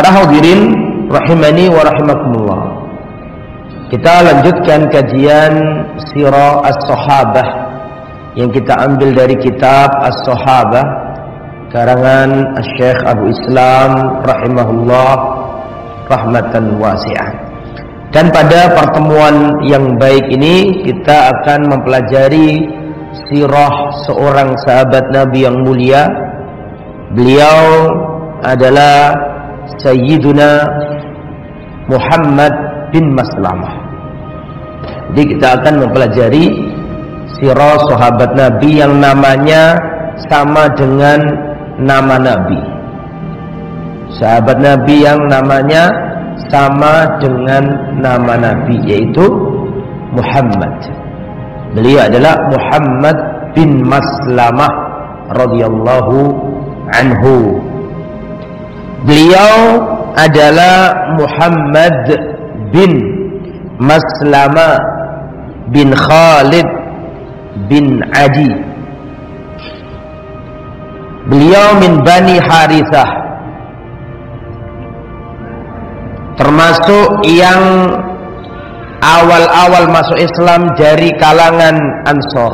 Para hadirin rahimani wa rahimakumullah. Kita lanjutkan kajian Sirah As-Sahabah yang kita ambil dari kitab As-Sahabah karangan Syekh Abu Islam rahimahullah rahmatan wasi'ah. Dan pada pertemuan yang baik ini kita akan mempelajari sirah seorang sahabat Nabi yang mulia. Beliau adalah Sayyiduna Muhammad bin Maslamah. Jadi kita akan mempelajari sirah sahabat Nabi yang namanya sama dengan nama Nabi. Sahabat Nabi yang namanya sama dengan nama Nabi, yaitu Muhammad. Beliau adalah Muhammad bin Maslamah radhiyallahu anhu. Beliau adalah Muhammad bin Maslamah bin Khalid bin Adi. Beliau min Bani Harithah, termasuk yang awal-awal masuk Islam dari kalangan Ansor.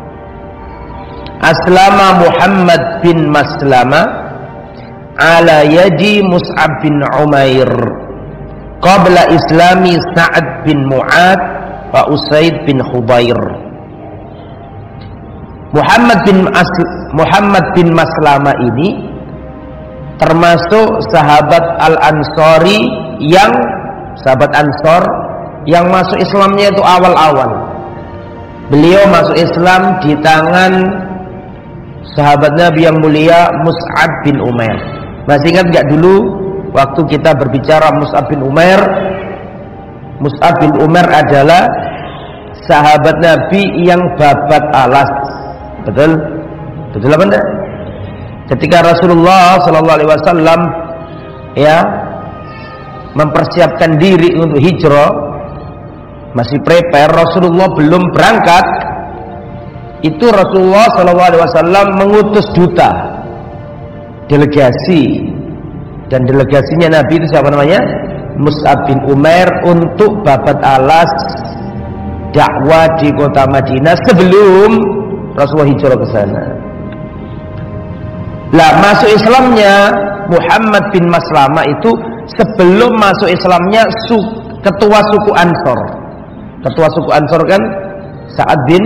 Aslama Muhammad bin Maslamah ala yadi Mus'ab bin Umair qabla islami Sa'ad bin Mu'ad wa Usaid bin Khubair. Muhammad bin Maslamah ini termasuk sahabat Al-Ansari yang sahabat Ansor yang masuk Islamnya itu awal-awal. Beliau masuk Islam di tangan sahabat Nabi yang mulia Mus'ab bin Umair. Masih ingat gak dulu waktu kita berbicara Mus'ab bin Umair? Mus'ab bin Umair adalah sahabat Nabi yang babat alas. Betul? Betul apa enggak? Ketika Rasulullah SAW ya mempersiapkan diri untuk hijrah, masih prepare, Rasulullah belum berangkat, itu Rasulullah SAW mengutus duta, delegasi, dan delegasinya Nabi itu siapa namanya? Mus'ab bin Umair, untuk babat alas dakwah di kota Madinah sebelum Rasulullah hijrah ke sana. Lah, masuk Islamnya Muhammad bin Maslamah itu sebelum masuk Islamnya ketua suku Ansor. Ketua suku Ansor kan Sa'ad bin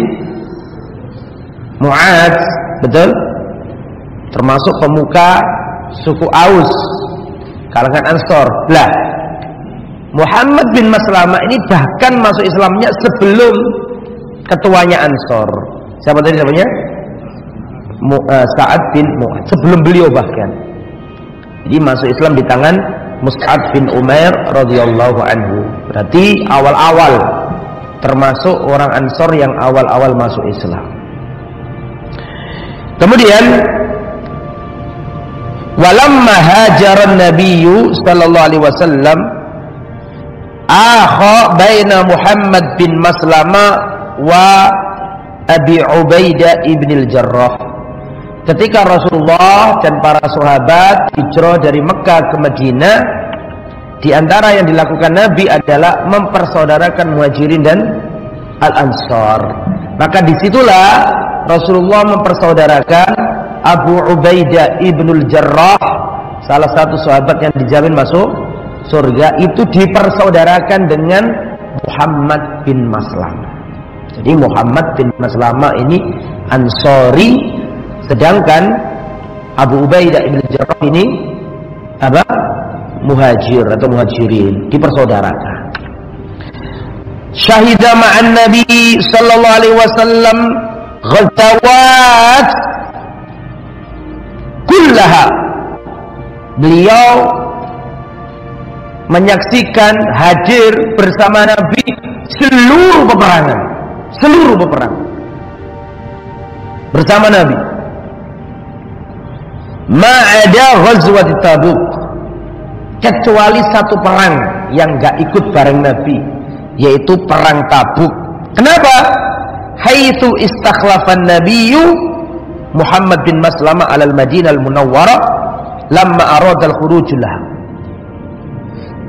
Mu'ad, betul? Termasuk pemuka suku Aus, kalangan Ansor. Lah, Muhammad bin Maslamah ini bahkan masuk Islamnya sebelum ketuanya Ansor. Siapa tadi namanya? Sa'ad bin Mu'ad, sebelum beliau bahkan. Jadi masuk Islam di tangan Mus'ab bin Umair radhiyallahu anhu. Berarti awal-awal, termasuk orang Ansor yang awal-awal masuk Islam. Kemudian walamma hajaran nabiyyu sallallahu alaihi wasallam akha baina Muhammad bin Maslamah wa Abi Ubaidah ibn al-Jarrah. Ketika Rasulullah dan para sahabat hijrah dari Mekah ke Madinah, di antara yang dilakukan Nabi adalah mempersaudarakan Muhajirin dan Al-Ansar. Maka disitulah Rasulullah mempersaudarakan Abu Ubaidah ibnul Jarrah, salah satu sahabat yang dijamin masuk surga, itu dipersaudarakan dengan Muhammad bin Maslamah. Jadi Muhammad bin Maslamah ini Ansori, sedangkan Abu Ubaidah ibnul Jarrah ini apa? Muhajir atau muhajirin, dipersaudarakan. Syahida ma'an Nabi sallallahu alaihi wasallam ghazawat kullaha. Beliau menyaksikan, hadir bersama Nabi seluruh peperangan, bersama Nabi. Ma'ada ghazwat Tabuk, kecuali satu perang yang gak ikut bareng Nabi, yaitu perang Tabuk. Kenapa? Haitsu istakhlafan nabiyyu Muhammad bin Maslamah alal Madinah al-Munawwarah lamma arada al-khuruj lah.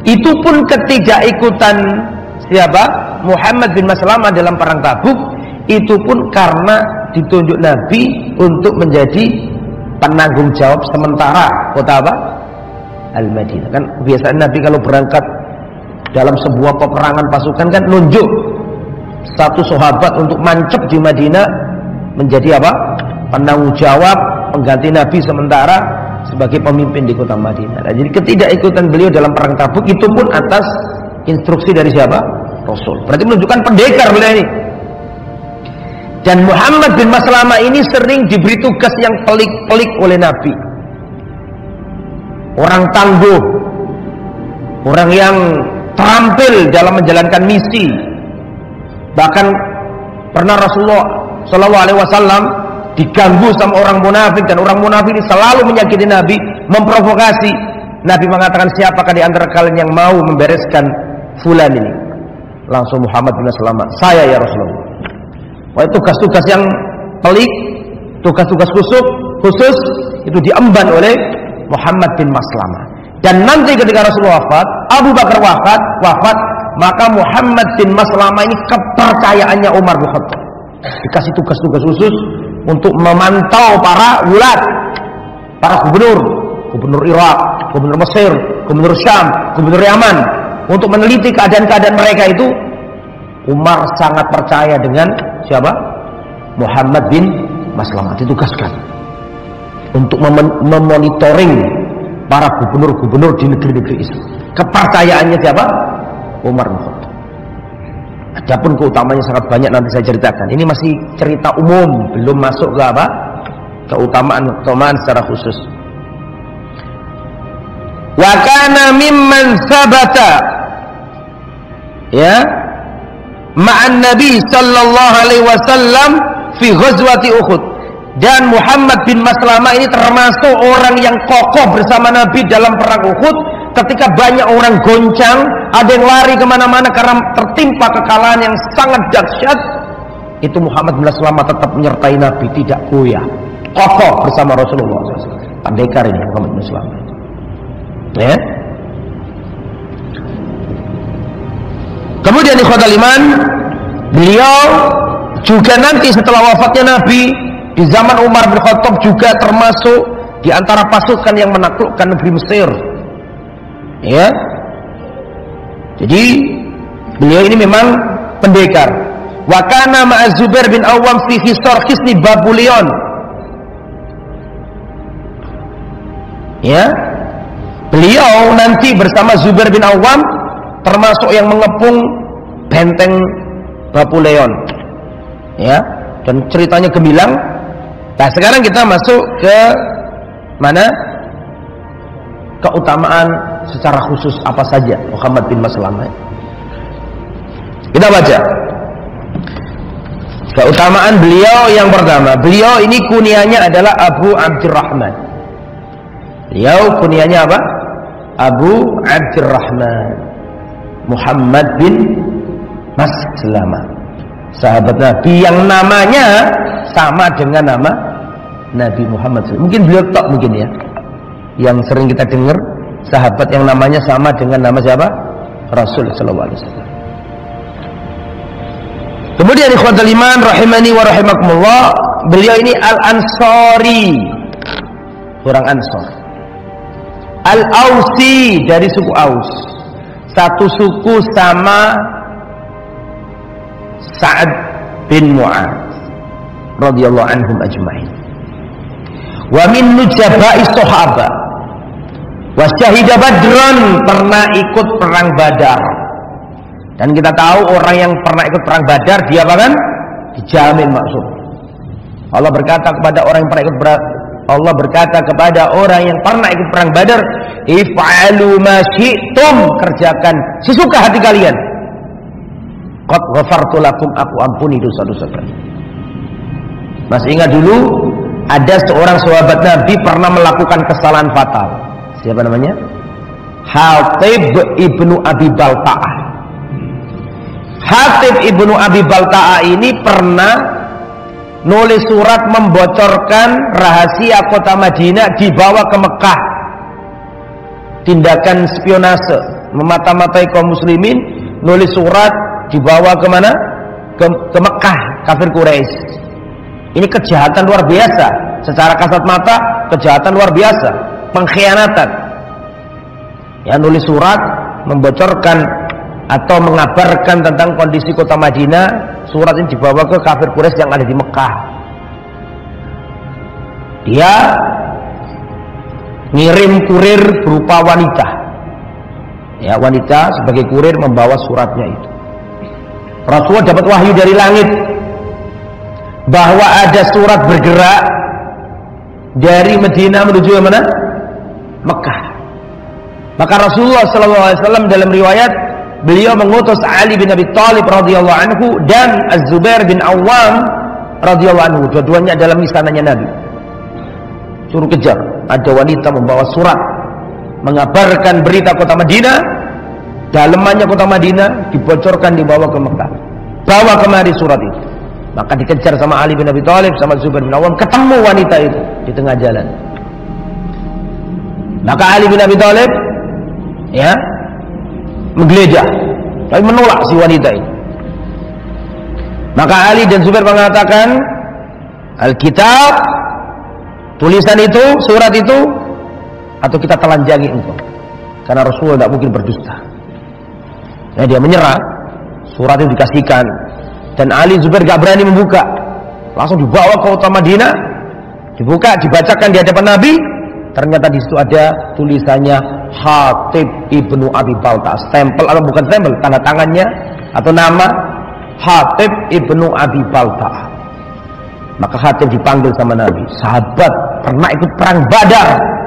Itu pun ketidakikutan siapa? Muhammad bin Maslamah dalam perang Tabuk, itu pun karena ditunjuk Nabi untuk menjadi penanggung jawab sementara kota apa? Al-Madinah. Kan kebiasaan Nabi kalau berangkat dalam sebuah peperangan pasukan kan nunjuk satu sahabat untuk mancep di Madinah menjadi apa? Penanggung jawab, pengganti Nabi sementara sebagai pemimpin di kota Madinah. Nah, jadi ketidakikutan beliau dalam perang Tabuk itu pun atas instruksi dari siapa? Rasul. Berarti menunjukkan pendekar beliau ini. Dan Muhammad bin Maslamah ini sering diberi tugas yang pelik-pelik oleh Nabi. Orang tangguh, orang yang terampil dalam menjalankan misi. Bahkan pernah Rasulullah SAW diganggu sama orang munafik, dan orang munafik ini selalu menyakiti Nabi, memprovokasi. Nabi mengatakan, siapakah di antara kalian yang mau membereskan fulan ini? Langsung Muhammad bin Maslamah, saya ya Rasulullah. Wah, tugas-tugas yang pelik, tugas-tugas khusus itu diemban oleh Muhammad bin Maslamah. Dan nanti ketika Rasulullah wafat, Abu Bakar wafat, maka Muhammad bin Maslamah ini kepercayaannya Umar bin Khattab. Dikasih tugas-tugas khusus untuk memantau para wulat, para gubernur Irak, gubernur Mesir, gubernur Syam, gubernur Yaman, untuk meneliti keadaan-keadaan mereka itu. Umar sangat percaya dengan siapa? Muhammad bin Maslamah, ditugaskan untuk memonitoring para gubernur-gubernur di negeri-negeri Islam. Kepercayaannya siapa? Umar bin Khattab. Adapun keutamanya sangat banyak, nanti saya ceritakan. Ini masih cerita umum, belum masuk ke apa? Keutamaan secara khusus. Wa kana mimman sabata, ya, ma'an Nabi sallallahu alaihi wasallam fi ghazwati Uhud. Dan Muhammad bin Maslamah ini termasuk orang yang kokoh bersama Nabi dalam perang Uhud. Ketika banyak orang goncang, ada yang lari kemana-mana karena tertimpa kekalahan yang sangat dahsyat, itu Muhammad bin Maslamah tetap menyertai Nabi, tidak goyah, kokoh bersama Rasulullah SAW. Pendekar ini Muhammad bin Maslamah, ya. Kemudian ikhwatal iman, beliau juga nanti setelah wafatnya Nabi di zaman Umar bin Khattab juga termasuk di antara pasukan yang menaklukkan negeri Mesir, ya. Jadi beliau ini memang pendekar. Wa kana ma'a Zubair bin Awwam fi hisar hisni Babulion, ya. Beliau nanti bersama Zubair bin Awwam termasuk yang mengepung benteng Babuleon, ya, dan ceritanya gemilang. Nah, sekarang kita masuk ke mana? Keutamaan secara khusus apa saja Muhammad bin Maslamah. Kita baca keutamaan beliau. Yang pertama, beliau ini kunyahnya adalah Abu Abdurrahman. Beliau kunyahnya apa? Abu Abdurrahman Muhammad bin Maslamah, sahabat Nabi yang namanya sama dengan nama Nabi Muhammad. Mungkin beliau tak mungkin ya, yang sering kita dengar sahabat yang namanya sama dengan nama siapa? Rasul sallallahu alaihi wasallam. Kemudian ikhwatul iman rahimani wa rahimakumullah, beliau ini Al-Ansari, orang Ansar. Al-Ausi, dari suku Aus, satu suku sama Sa'ad bin Mu'adz radhiyallahu anhum ajma'in. Wa min nujaba'i sahaba wa syahida Badran, pernah ikut perang Badar. Dan kita tahu orang yang pernah ikut perang Badar, dia apa kan? Dijamin maksud. Allah berkata kepada orang yang pernah ikut perang Badar, if'alu ma syi'tum, kerjakan sesuka hati kalian. Qad ghafartu lakum, aku ampuni dosa-dosa kalian. Masih ingat dulu ada seorang sahabat Nabi pernah melakukan kesalahan fatal. Siapa namanya? Hatib ibnu Abi Balta'ah. Hatib ibnu Abi Balta'ah ini pernah nulis surat membocorkan rahasia kota Madinah dibawa ke Mekah. Tindakan spionase. memata-matai kaum muslimin, nulis surat dibawa kemana? Ke Mekah, kafir Quraisy. Ini kejahatan luar biasa. Secara kasat mata, kejahatan luar biasa, pengkhianatan. Ya, nulis surat membocorkan atau mengabarkan tentang kondisi kota Madinah. Surat ini dibawa ke kafir Quraisy yang ada di Mekah. Dia ngirim kurir berupa wanita. Ya, wanita sebagai kurir membawa suratnya itu. Rasulullah dapat wahyu dari langit bahwa ada surat bergerak dari Madinah menuju ke mana? Mekah. Maka Rasulullah SAW dalam riwayat, beliau mengutus Ali bin Abi Thalib radhiyallahu anhu dan Az-Zubair bin Awam radhiyallahu anhu, dua-duanya dalam istananya Nabi. Suruh kejar, ada wanita membawa surat mengabarkan berita kota Madinah, dalemannya kota Madinah dibocorkan, dibawa ke Mekah. Bawa kemari surat itu. Maka dikejar sama Ali bin Abi Thalib sama Zubair bin Awam, ketemu wanita itu di tengah jalan. Maka Ali bin Abi Thalib ya menggeledah, tapi menolak si wanita itu. Maka Ali dan Zubair mengatakan, Alkitab, tulisan itu, surat itu, atau kita telanjangi engkau. Karena Rasulullah tidak mungkin berdusta. Nah, dia menyerah. Surat itu dikasihkan, dan Ali Zubair gak berani membuka. Langsung dibawa ke kota Madinah, dibuka, dibacakan di hadapan Nabi. Ternyata di situ ada tulisannya Hatib ibnu Abi Balta'ah, stempel atau bukan stempel, tanda tangannya atau nama Hatib ibnu Abi Balta'ah. Maka Hatib dipanggil sama Nabi. Sahabat pernah ikut perang Badar.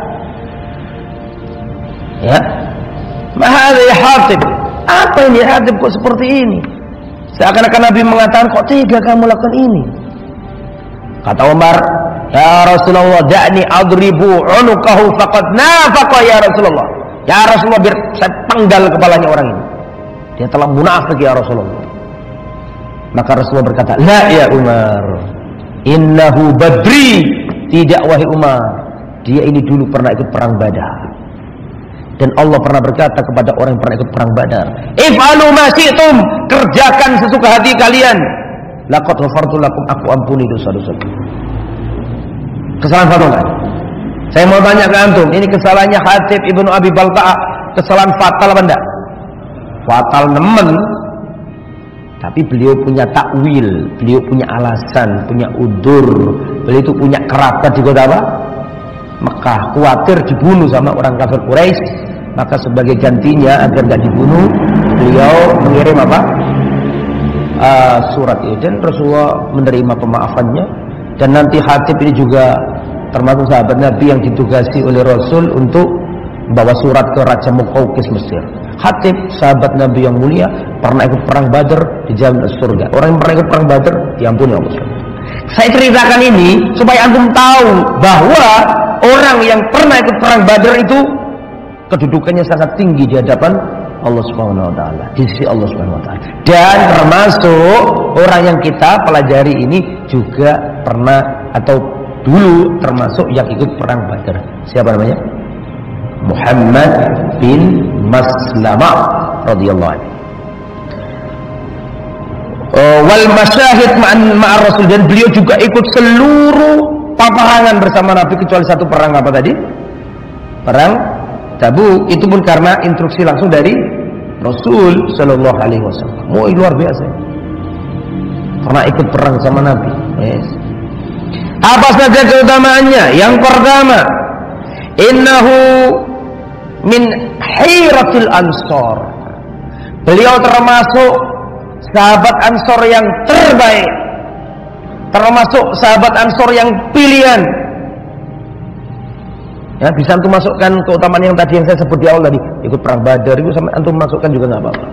Ya, mahal Hatib. Apa ini Hatib kok seperti ini? Seakan-akan Nabi mengatakan, kok tega kamu lakukan ini? Kata Umar, ya Rasulullah, da'ni adribu unukahu faqad nafaqa ya Rasulullah. Ya Rasulullah, biar saya penggal kepalanya orang ini. Dia telah munafik ya Rasulullah. Maka Rasulullah berkata, la ya Umar, innahu badri. Tidak wahai Umar, dia ini dulu pernah ikut perang Badar. Dan Allah pernah berkata kepada orang yang pernah ikut perang Badar, if'alu ma syi'tum, kerjakan sesuka hati kalian. Laqad ghafartu lakum, aku ampuni dosa-dosa. Kesalahan fatal kan? Saya mau tanya ke antum, ini kesalahannya Hatib ibnu Abi Balta'ah kesalahan fatal apa enggak? Fatal nemen. Tapi beliau punya takwil, beliau punya alasan, punya udur. Beliau itu punya kerabat di kota apa? Mekah. Khawatir dibunuh sama orang kafir Quraisy, maka sebagai gantinya agar tidak dibunuh, beliau mengirim apa? Surat itu, dan Rasulullah menerima pemaafannya. Dan nanti Hatib ini juga termasuk sahabat Nabi yang ditugasi oleh Rasul untuk membawa surat ke Raja Muqawqis Mesir. Hatib, sahabat Nabi yang mulia, pernah ikut perang Badar, dijamin surga. Orang yang pernah ikut perang Badar diampuni Allah. Saya ceritakan ini supaya antum tahu bahwa orang yang pernah ikut perang Badar itu kedudukannya sangat tinggi di hadapan Allah Subhanahu wa taala, di sisi Allah Subhanahu wa taala. Dan termasuk orang yang kita pelajari ini juga pernah atau dulu termasuk yang ikut perang Badar. Siapa namanya? Muhammad bin Maslamah radhiyallahu anhu. Wal masyahid ma'ar Rasul, dan beliau juga ikut seluruh peperangan bersama Nabi kecuali satu perang apa tadi? Perang Tabuk. Itu pun karena instruksi langsung dari Rasul sallallahu alaihi wasallam. Luar biasa. Pernah ikut perang sama Nabi. Yes. Apa saja keutamaannya? Yang pertama, innahu min hiratil ansor. Beliau termasuk sahabat Ansor yang terbaik, termasuk sahabat Ansor yang pilihan. Ya, bisa antum masukkan keutamaan yang tadi yang saya sebut di awal tadi, ikut perang Badar itu sampai antum masukkan juga nggak apa-apa.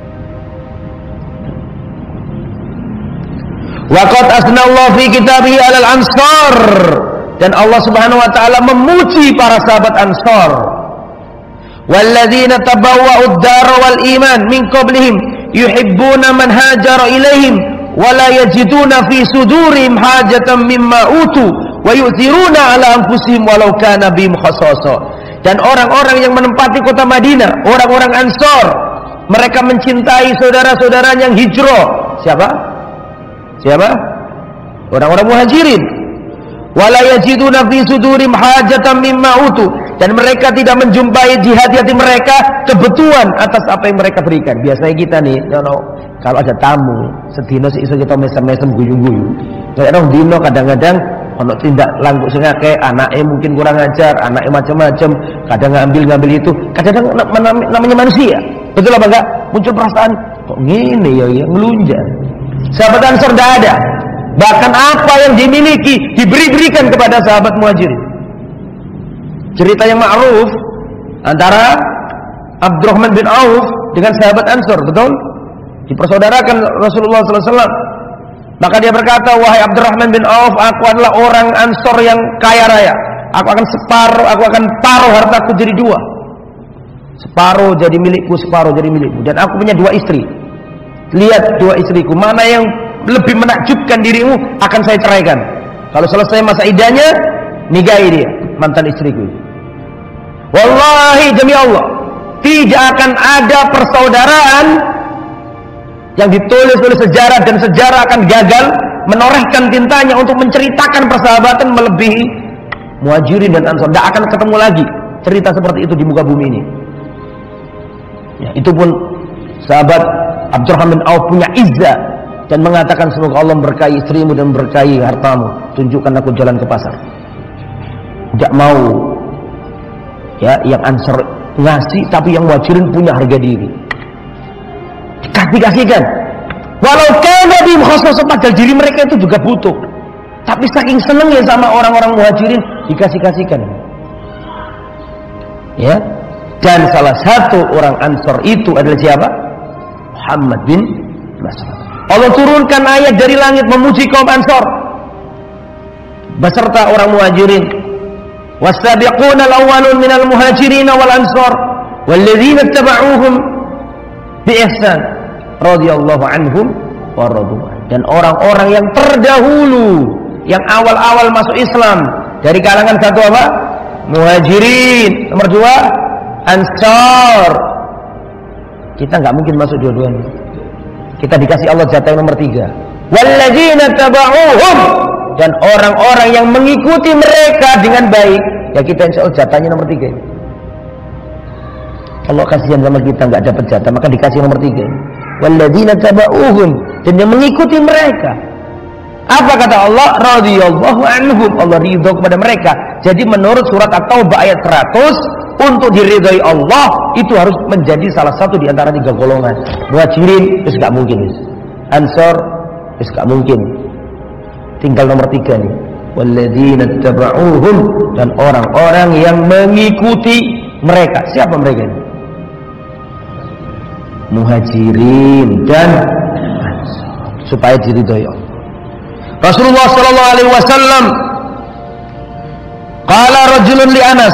Waqad asnallahu fi kitabihi 'alal ansar, dan Allah Subhanahu wa taala memuji para sahabat Ansar. Walladzina tabawwa'ud dara wal iman min qablihim yuhibbuna man hajara ilaihim wa la yajiduna fi sudurihim hajatan mimma utu wa yu'thiruna ala anfusihim walau kana bihim khasasa. Dan orang-orang yang menempati kota Madinah, orang-orang Ansor, mereka mencintai saudara-saudaranya yang hijrah. Siapa? Siapa? Orang-orang Muhajirin. Wala yajiduna fi sudurim hajatan mimma utu, dan mereka tidak menjumpai di hati-hati mereka kebutuhan atas apa yang mereka berikan. Biasanya kita nih, kalau ada tamu, sedino sih iso kita mesem-mesem guyu-guyu. Kadang dino kadang-kadang ono tindak langkuk sing akeh, anake mungkin kurang ajar, anake macam-macam, kadang ngambil itu. Kadang namanya manusia. Betul apa enggak? Muncul perasaan kok ngene ya, ngelunjak. Sahabat Ansor tidak ada. Bahkan apa yang dimiliki diberi-berikan kepada sahabat Muhajirin. Cerita yang ma'ruf antara Abdurrahman bin Auf dengan sahabat Ansor, betul? Dipersaudarakan Rasulullah SAW. Maka dia berkata, wahai Abdurrahman bin Auf, aku adalah orang Ansor yang kaya raya. Aku akan paruh hartaku jadi dua. Separuh jadi milikku, separuh jadi milikmu. Dan aku punya dua istri. Lihat dua istriku, mana yang lebih menakjubkan dirimu akan saya ceraikan. Kalau selesai masa iddahnya, nikahi dia, mantan istriku. Wallahi demi Allah, tidak akan ada persaudaraan yang ditulis oleh sejarah, dan sejarah akan gagal menorehkan tintanya untuk menceritakan persahabatan melebihi Muhajirin dan Ansor. Tidak akan ketemu lagi cerita seperti itu di muka bumi ini. Ya, itu pun sahabat Abdurrahman bin Auf punya izzah dan mengatakan, semoga Allah berkahi istrimu dan berkahi hartamu, tunjukkan aku jalan ke pasar. Tidak mau ya yang Ansor ngasih, tapi yang Muhajirin punya harga diri, dikasih-kasihkan. Walau kana di khusus, padahal diri mereka itu juga butuh, tapi saking senengnya sama orang-orang Muhajirin, dikasih-kasihkan. Ya, dan salah satu orang Ansor itu adalah siapa? Muhammad bin Mas'ud. Allah turunkan ayat dari langit memuji kaum Ansor beserta orang Muhajirin. Was-sabiquna al-awwalun minal muhajirin wal ansar walladzina ittaba'uuhum bi ihsan radhiyallahu anhum wa radu an. Dan orang-orang yang terdahulu, yang awal-awal masuk Islam dari kalangan satu apa? Muhajirin. Nomor dua, Ansar. Kita nggak mungkin masuk dua-duanya. Kita dikasih Allah jatah yang nomor tiga. Walladzina taba'uuhum, dan orang-orang yang mengikuti mereka dengan baik, ya kita insya Allah jatahnya nomor tiga. Allah kasihan sama kita nggak dapat jatah, maka dikasih nomor tiga. Walladzina taba'uuhum, dan yang mengikuti mereka. Apa kata Allah? Radhiyallahu anhum, Allah ridho kepada mereka. Jadi menurut surat At-Taubah ayat 100, untuk diridhai Allah itu harus menjadi salah satu di antara tiga golongan. Muhajirin itu gak mungkin, Ansor itu gak mungkin, tinggal nomor tiga nih, walladzina taba'uuhum, dan orang-orang yang mengikuti mereka. Siapa mereka ini? Muhajirin dan Ansor, supaya diridhai Allah. Rasulullah sallallahu alaihi wasallam qala rajulun li Anas,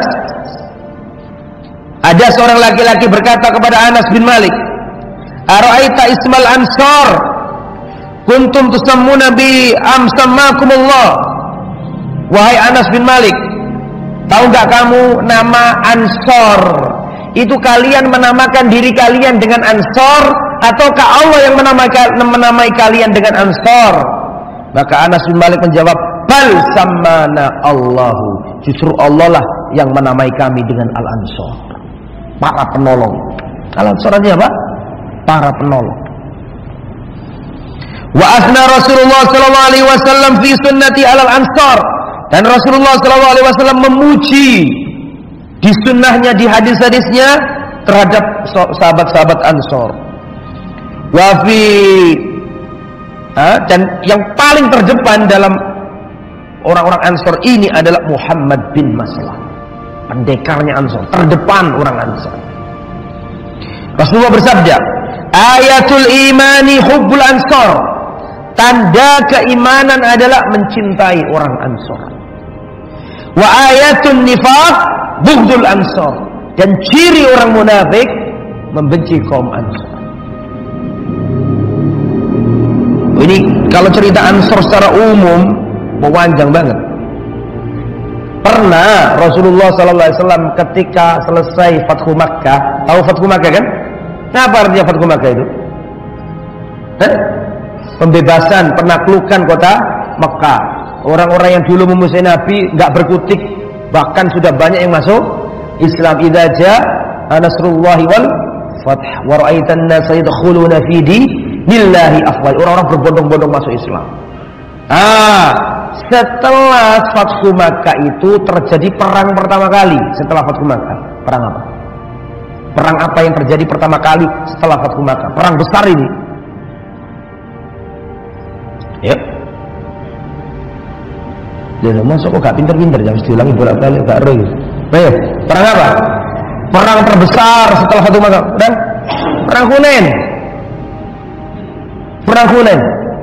ada seorang laki-laki berkata kepada Anas bin Malik, ara'aita ismal ansar kuntum tusammuna bi amsammakumullah. Wahai Anas bin Malik, tahu enggak kamu nama Ansor itu kalian menamakan diri kalian dengan Ansor, ataukah Allah yang menamai kalian dengan Ansor? Maka Anas bin Malik menjawab, bal sammana Allahu, justru Allah lah yang menamai kami dengan Al-Ansor, para penolong. Al-Ansor artinya apa? Para penolong. Wa asna Rasulullah sallallahu alaihi wasallam fi sunnati alal ansar, dan Rasulullah sallallahu alaihi wasallam memuji di sunnahnya, di hadis-hadisnya terhadap sahabat-sahabat Ansor. Wa fi dan yang paling terdepan dalam orang-orang Ansor ini adalah Muhammad bin Mas'ud, pendekarnya Ansor, terdepan orang Ansor. Rasulullah bersabda, ayatul imani hubbul ansor, tanda keimanan adalah mencintai orang Ansor. Wa ayatun nifaq bughdul ansor, dan ciri orang munafik membenci kaum Ansor. Oh, ini kalau cerita Ansor secara umum memanjang banget. Pernah Rasulullah SAW ketika selesai Fathu Makkah, tahu Fathu Makkah kan? Nah, apa artinya Fathu Makkah itu? Pembebasan, penaklukan kota Makkah. Orang-orang yang dulu memusuhi Nabi nggak berkutik, bahkan sudah banyak yang masuk Islam. Idza jaa nasrullahi wal fath wa ra'aitan nasa yadkhuluna fi dinillahi afwaj. Orang-orang berbondong-bondong masuk Islam. Setelah Fathu Makkah itu terjadi perang pertama kali. Setelah Fathu Makkah, perang apa? Perang apa yang terjadi pertama kali setelah Fathu Makkah? Perang besar ini. Ya. Dia masuk kok gak pinter-pinter, harus diulangi bolak-balik, gak ero. Ayo, perang apa? Perang terbesar setelah Fathu Makkah. Dan perang Hunain. Perang Hunain.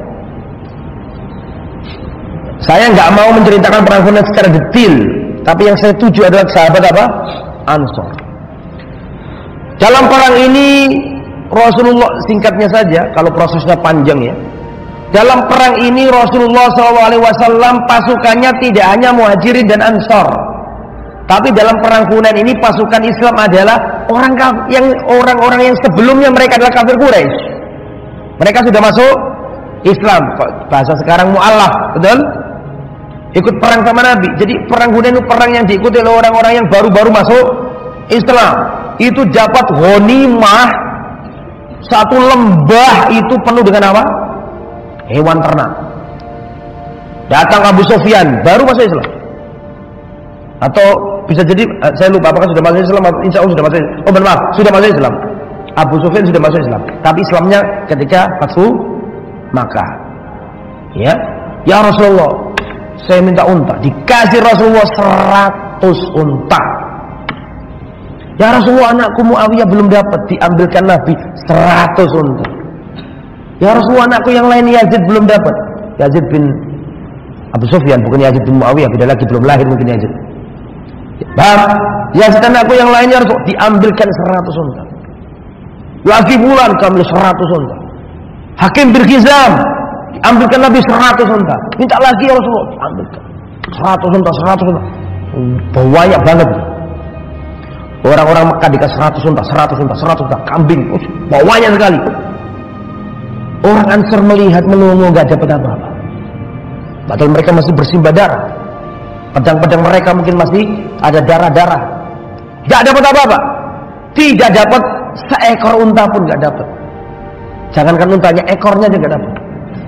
Saya nggak mau menceritakan perang Hunain secara detail, tapi yang saya tuju adalah sahabat apa? Ansor. Dalam perang ini Rasulullah, singkatnya saja, kalau prosesnya panjang ya. Dalam perang ini Rasulullah SAW pasukannya tidak hanya Muhajirin dan Ansor, tapi dalam perang Hunain ini pasukan Islam adalah orang-orang yang sebelumnya mereka adalah kafir Quraisy. Mereka sudah masuk Islam, bahasa sekarang mu'alaf, betul? Ikut perang sama Nabi. Jadi perang Hunain itu perang yang diikuti oleh orang-orang yang baru-baru masuk Islam. Itu dapat ghanimah, satu lembah itu penuh dengan apa? Hewan ternak. Datang Abu Sufyan, baru masuk Islam. Atau bisa jadi, saya lupa apakah sudah masuk Islam. Insya Allah sudah masuk Islam. Oh maaf, sudah masuk Islam. Abu Sufyan sudah masuk Islam, tapi Islamnya ketika Fathu Makkah. Ya Rasulullah, saya minta unta. Dikasih Rasulullah 100 unta. Ya Rasulullah, anakku Muawiyah belum dapat. Diambilkan Nabi 100 unta. Ya Rasulullah, anakku yang lain Yazid belum dapat. Yazid bin Abu Sufyan, bukan Yazid bin Muawiyah, beda lagi, belum lahir mungkin Yazid. Paham? Yazid anakku yang lainnya Rasulullah, diambilkan 100 unta. Lagi bulan kami 100 unta. Hakim bin Hizam, diambilkan Nabi 100 unta. Minta lagi ya Rasulullah, diambilkan 100 unta, 100 unta. Banyak banget. Orang-orang Mekah dikasih 100 unta, 100 unta, 100 unta, kambing, banyak sekali. Orang Ansar melihat menunggu, gak dapat apa-apa. Padahal mereka masih bersimbah darah. Pedang-pedang mereka mungkin masih ada darah-darah. Gak dapat apa-apa. Tidak dapat seekor unta pun gak dapat. Jangankan untanya, ekornya juga gak dapat.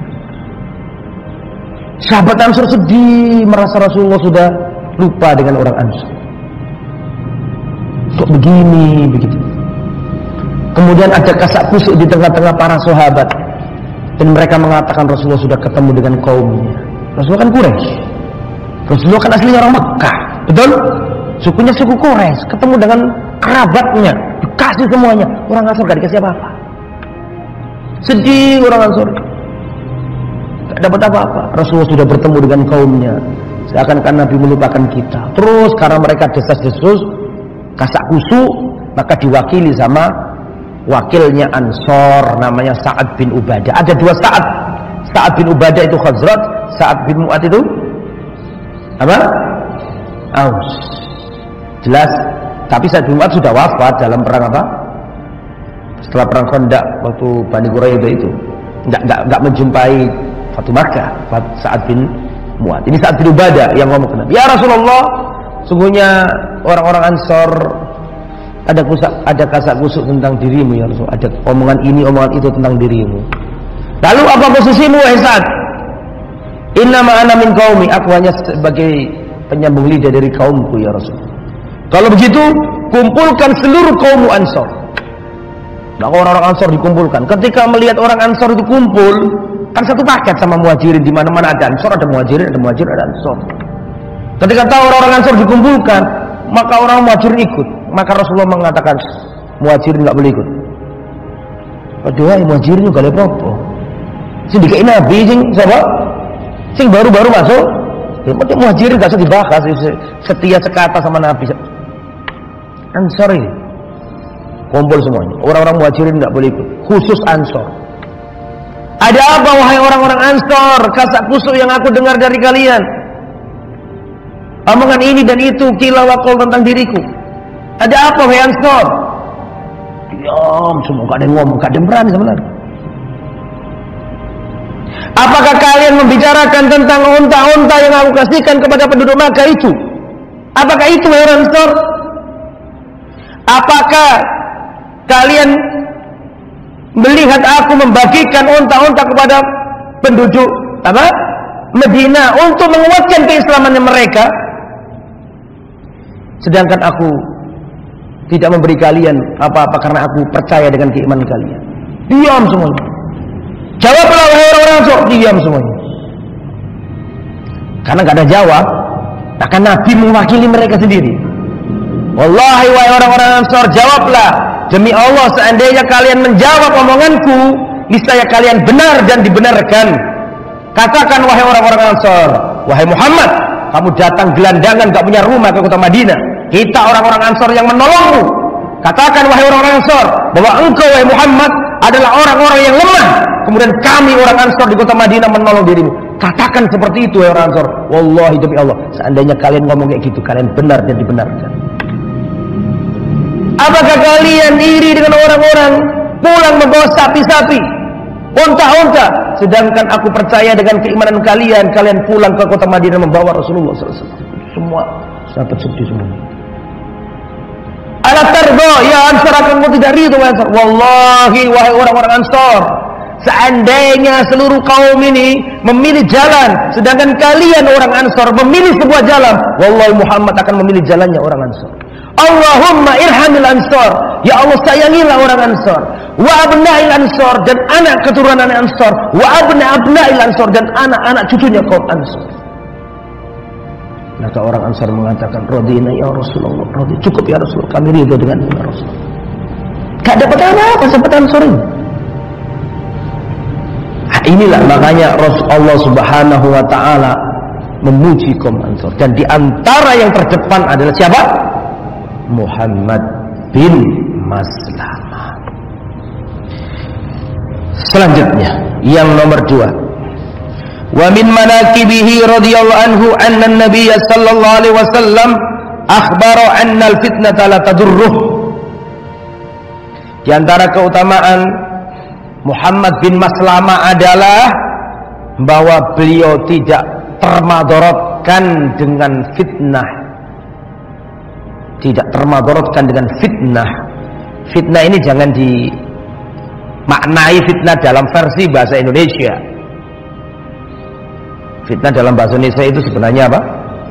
Sahabat Ansar sedih, merasa Rasulullah sudah lupa dengan orang Ansar. Kok begini, begitu. Kemudian ada kasak kusuk di tengah-tengah para sahabat, dan mereka mengatakan Rasulullah sudah ketemu dengan kaumnya. Rasulullah kan Quraisy. Rasulullah kan aslinya orang Mekah, betul? Sukunya suku Quraisy, ketemu dengan kerabatnya, dikasih semuanya. Orang Ansar gak dikasih apa-apa. Sedih orang Ansar, gak dapat apa-apa. Rasulullah sudah bertemu dengan kaumnya, seakan-akan Nabi melupakan kita. Terus karena mereka desas-desus, kasak kusuk, maka diwakili sama wakilnya Ansor, namanya Sa'ad bin Ubadah. Ada dua Sa'ad. Sa'ad bin Ubadah itu Khazraj, Sa'ad bin Mu'ad itu apa? Aus. Jelas. Tapi Sa'ad bin Mu'ad sudah wafat dalam perang apa? Setelah perang Khandaq, waktu Bani Quraidah itu nggak menjumpai Fathu Makkah. Sa'ad bin Mu'ad. Ini Sa'ad bin Ubadah yang ngomong ke Nabi, ya Rasulullah, sungguhnya orang-orang Ansor ada kasak kusuk tentang dirimu ya Rasul. Ada omongan ini, omongan itu tentang dirimu. Lalu apa posisimu wahai Sa'ad? Innama ana min qaumi, aku hanya sebagai penyambung lidah dari kaumku ya Rasul. Kalau begitu, kumpulkan seluruh kaum Ansor. Maka orang-orang Ansor dikumpulkan. Ketika melihat orang Ansor itu kumpul, kan satu paket sama Muhajirin, di mana-mana ada Ansor, ada Muhajirin, ada Ansor. Ketika tahu orang-orang Ansor dikumpulkan, maka orang Muhajirin ikut. Maka Rasulullah mengatakan, Muhajirin nggak boleh ikut. Padahal Muhajirin juga ada apa-apa. Sing dikai Nabi, sing baru-baru masuk. Ya, Muhajirin nggak usah dibahas, setia sekata sama Nabi. Ansor ini kumpul semuanya. Orang-orang Muhajirin nggak boleh ikut, khusus Ansor. Ada apa wahai orang-orang Ansor? Kasak kusuk yang aku dengar dari kalian. Omongan ini dan itu, kila wakol tentang diriku. Ada apa wahai Ansor? Diam semua, gak ada yang ngomong, gak ada yang berani sebenarnya. Apakah kalian membicarakan tentang unta-unta yang aku kasihkan kepada penduduk Makkah itu? Apakah itu wahai Ansor? Apakah kalian melihat aku membagikan unta-unta kepada penduduk Medina untuk menguatkan keislamannya mereka, sedangkan aku tidak memberi kalian apa-apa karena aku percaya dengan keimanan kalian? Diam semuanya. Jawablah wahai orang-orang Ansor, diam semuanya. Karena gak ada jawab, akan Nabi mewakili mereka sendiri. Wallahi wahai orang-orang Ansor, jawablah. Demi Allah, seandainya kalian menjawab omonganku, niscaya kalian benar dan dibenarkan. Katakan wahai orang-orang Ansor, wahai Muhammad, kamu datang gelandangan gak punya rumah ke kota Madinah. Kita orang-orang Ansor yang menolongmu. Katakan wahai orang-orang Ansor, bahwa engkau wahai Muhammad adalah orang-orang yang lemah. Kemudian kami orang Ansor di kota Madinah menolong dirimu. Katakan seperti itu wahai orang Ansor. Wallahi demi Allah, seandainya kalian ngomong kayak gitu, kalian benar dan dibenarkan. Apakah kalian iri dengan orang-orang pulang membawa sapi-sapi, unta-unta, sedangkan aku percaya dengan keimanan kalian, kalian pulang ke kota Madinah membawa Rasulullah SAW. Semua sahabat sedih semua. Ala tardo ya Ansor, kamu tidak ridho wahai Ansor? Wallahi wahai orang-orang Ansor, seandainya seluruh kaum ini memilih jalan, sedangkan kalian orang Ansor memilih sebuah jalan, wallahi Muhammad akan memilih jalannya orang Ansor. Allahumma irhamil Ansor, ya Allah sayangilah orang Ansor, wa abna'il Ansor, dan anak keturunan Ansor, wa abna'il Ansor, dan anak-anak cucunya kaum Ansor. Maka orang Ansor mengatakan, radina ya Rasulullah, radina, cukup ya Rasulullah, kami ridho dengan ya Rasulullah. Gak dapat apa-apa sampai Ansor ini. Inilah makanya Allah Subhanahu wa ta'ala memuji kaum Ansor, dan di antara yang terdepan adalah siapa? Muhammad bin Maslamah. Selanjutnya yang nomor 2, wa min manaqibihi radhiyallahu anhu anna an-nabiy sallallahu alaihi wasallam akhbara anna al-fitnata la tadurruh. Di antara keutamaan Muhammad bin Maslamah adalah bahwa beliau tidak termadaratkan dengan fitnah. Tidak termadaratkan dengan fitnah. Fitnah ini jangan dimaknai fitnah dalam versi bahasa Indonesia. Fitnah dalam bahasa Indonesia itu sebenarnya apa?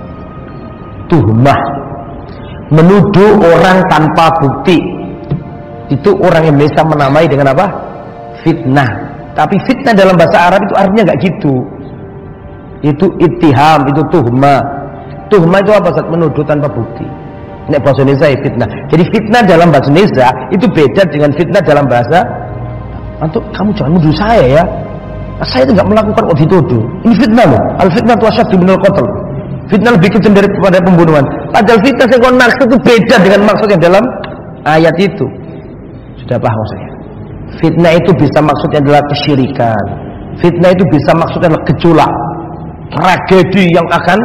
Tuhmah, menuduh orang tanpa bukti. Itu orang Indonesia menamai dengan apa? Fitnah. Tapi fitnah dalam bahasa Arab itu artinya nggak gitu. Itu ittiham, itu tuhmah. Tuhmah itu apa? Menuduh tanpa bukti. Nek bahasa Indonesia ya fitnah. Jadi fitnah dalam bahasa Indonesia itu beda dengan fitnah dalam bahasa. Antum, kamu jangan menuduh saya ya. Saya itu nggak melakukan kok dituduh. Ini fitnah loh. Al fitnah tu asyaddu minal qatl. Fitnah lebih kejam daripada pembunuhan. Padahal fitnah yang kau maksud itu beda dengan maksudnya dalam ayat itu. Sudah paham maksudnya? Fitnah itu bisa maksudnya adalah kesyirikan. Fitnah itu bisa maksudnya adalah gejolak, tragedi yang akan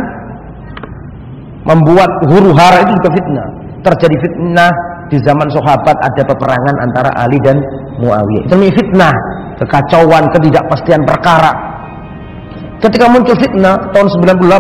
membuat huru-hara, itu juga fitnah. Terjadi fitnah di zaman sahabat, ada peperangan antara Ali dan Muawiyah. Itu namanya fitnah, kekacauan, ketidakpastian perkara. Ketika muncul fitnah tahun